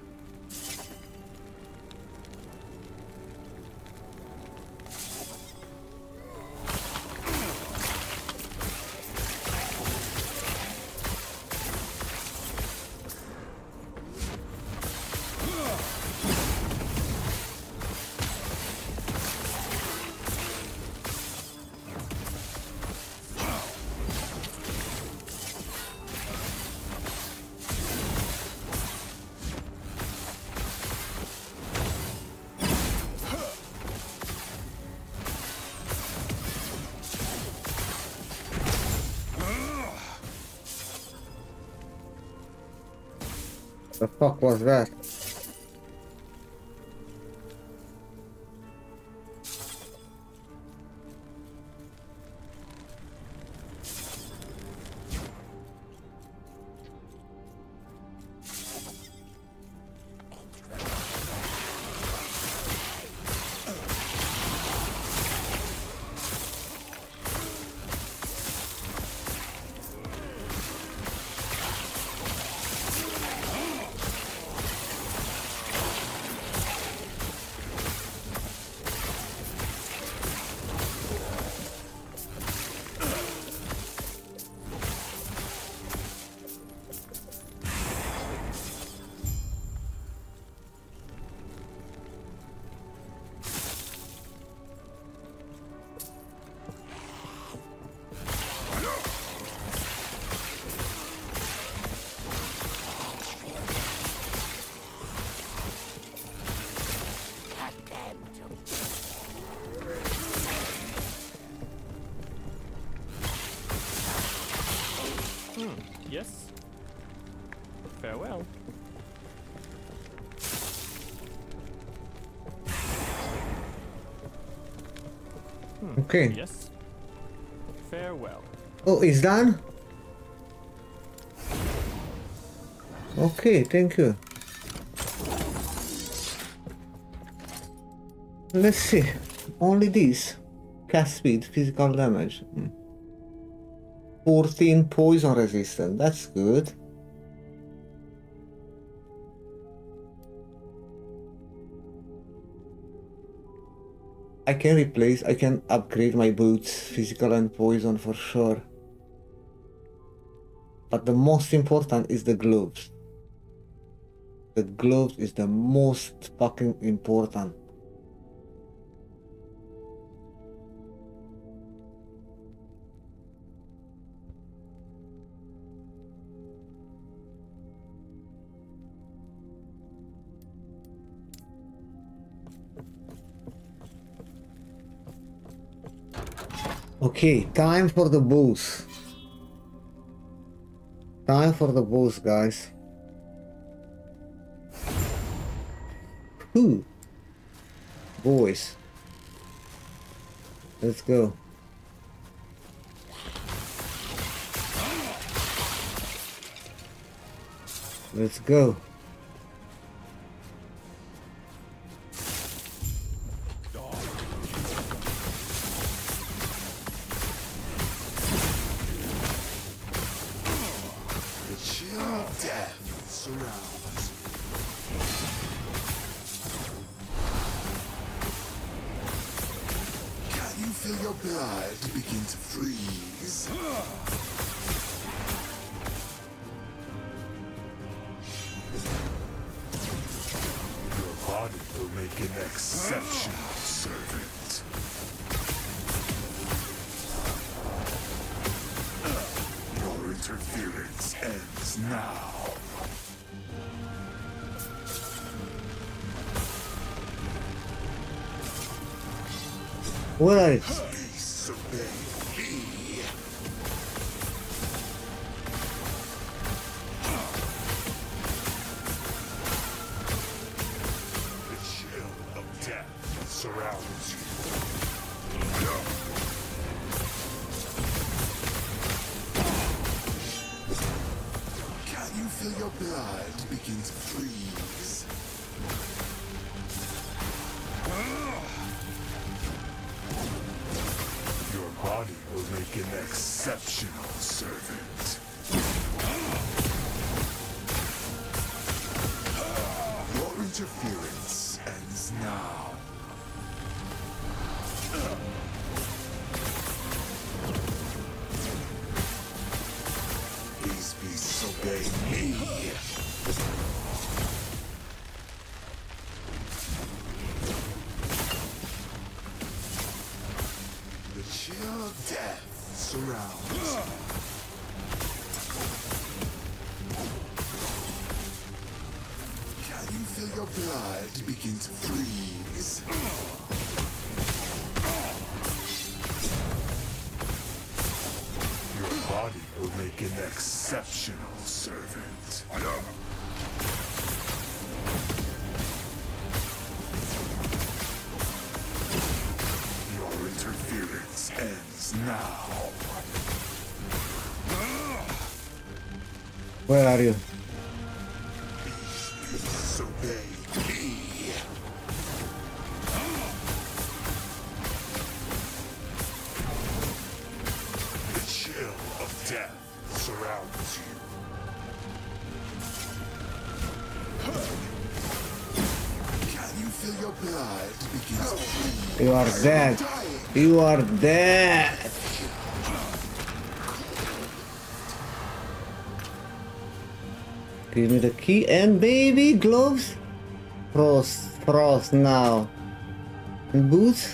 The fuck was that? Yes. Farewell. Okay. Yes. Farewell. Oh, it's done? Okay, thank you. Let's see. Only this. Cast speed, physical damage. 14 poison resistant. That's good. I can upgrade my boots, physical and poison for sure. But the most important is the gloves. The gloves is the most fucking important. Okay, time for the boost. Time for the boost, guys. Who? Boys. Let's go. Let's go. The chill of death surrounds. Can you feel your blood begin to freeze? Your body will make an exceptional servant. Your interference ends now. Where are you? Disobey me. The chill of death surrounds you. Can you feel your blood begin to freeze? Your body will make an exceptional servant. Your interference ends now. These beasts obey me. The chill of death surrounds. Can you feel your blood begin to freeze? Your body will make an exceptional servant. Your interference ends now. Where are you? Disobey me. The chill of death surrounds you. Can you feel your blood begin to freeze? You are dead. You are dead. Give me the key and baby gloves. Frost now. And boots.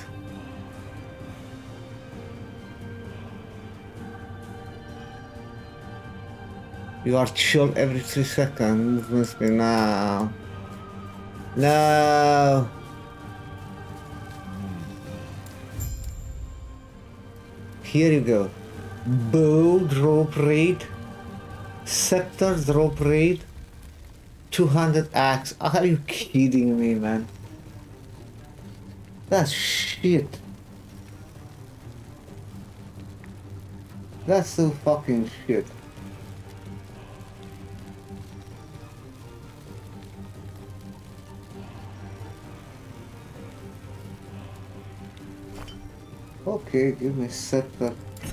You are chilled every 3 seconds. Movement speed now. No. Here you go. Bow drop rate. Scepter drop rate. 200 axe. Are you kidding me, man? That's shit. That's so fucking shit. Okay, give me scepter.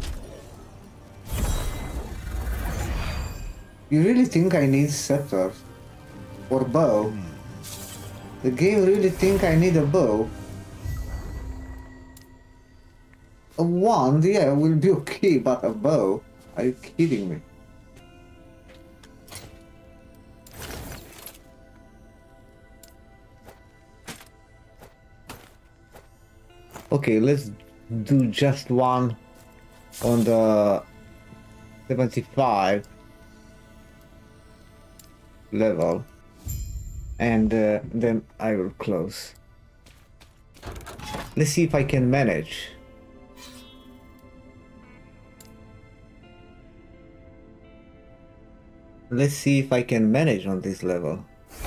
You really think I need scepters? Or bow? The game really think I need a bow? A wand, yeah, will be okay, but a bow? Are you kidding me? Okay, let's do just one on the 75 level, and then I will close. Let's see if I can manage. Let's see if I can manage on this level.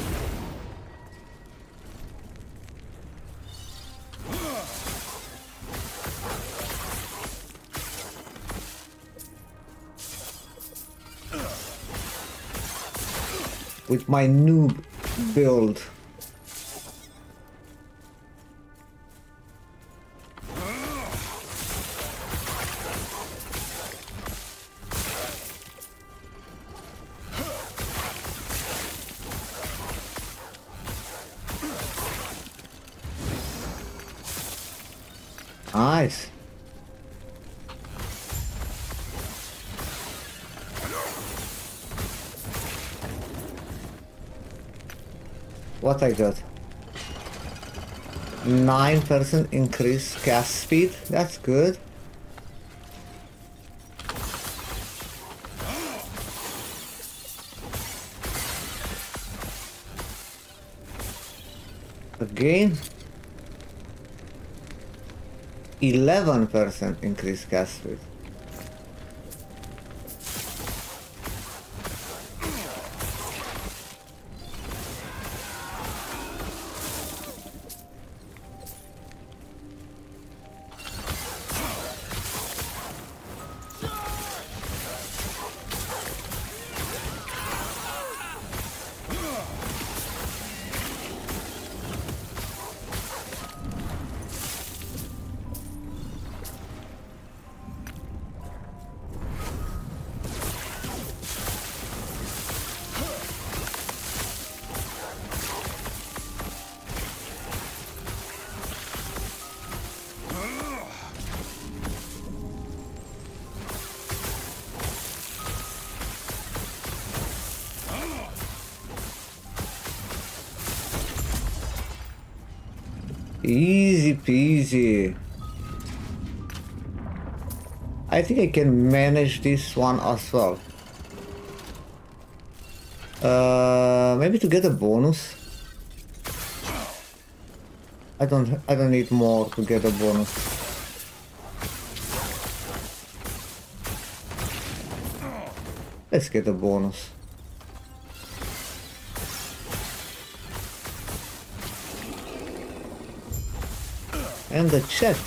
With my noob build. Nice. What I got? 9% increase cast speed. That's good. Again. 11% increase cast speed. Easy peasy. I think I can manage this one as well. Maybe to get a bonus. I don't need more to get a bonus. Let's get a bonus. And the check.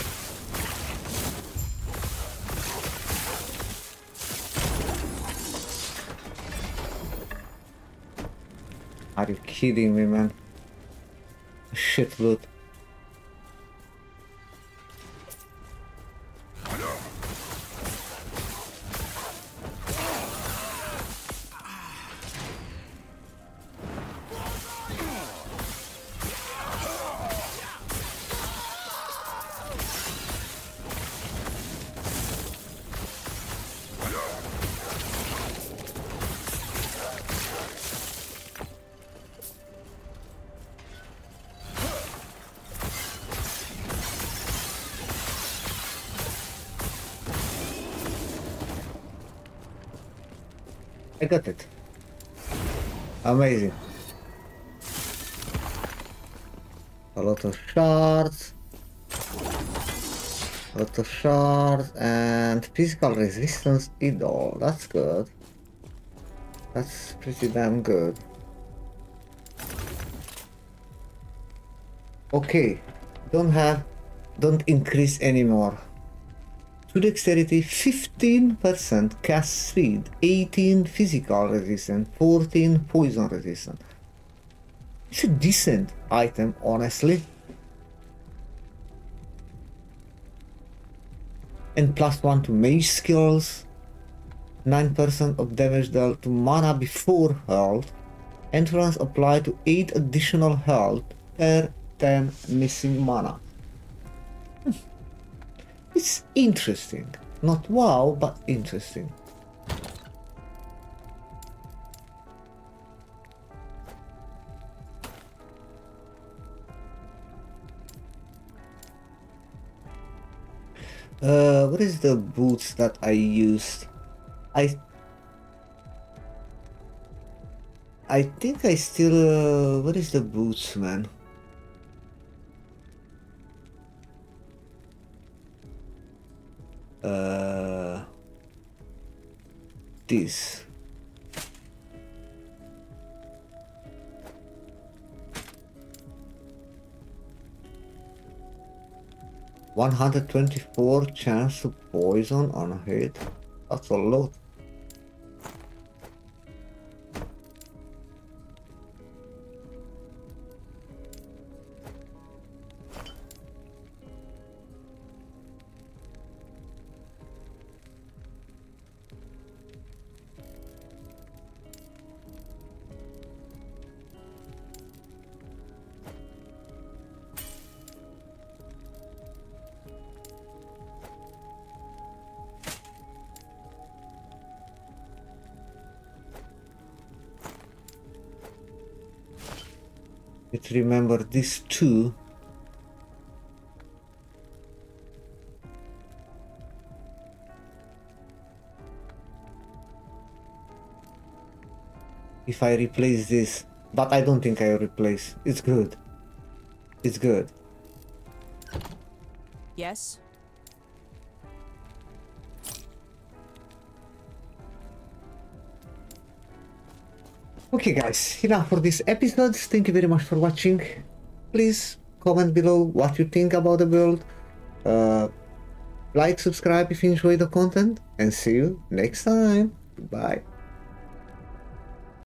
Are you kidding me, man? Shit loot. I got it. Amazing. A lot of shards. A lot of shards and physical resistance idol. That's good. That's pretty damn good. Okay. Don't increase anymore. To dexterity, 15% cast speed, 18 physical resistance, 14 poison resistance. It's a decent item, honestly. And +1 to mage skills, 9% of damage dealt to mana before health, entrance applied to 8 additional health per 10 missing mana. It's interesting. Not wow, but interesting. What is the boots that I used? I think I still, what is the boots, man? This. 124 chance to poison on hit. That's a lot. Let's remember these two. If I replace this, but I don't think I replace. It's good. It's good. Yes. Okay guys, enough for this episode. Thank you very much for watching. Please comment below what you think about the build. Like, subscribe if you enjoy the content, and see you next time. Bye.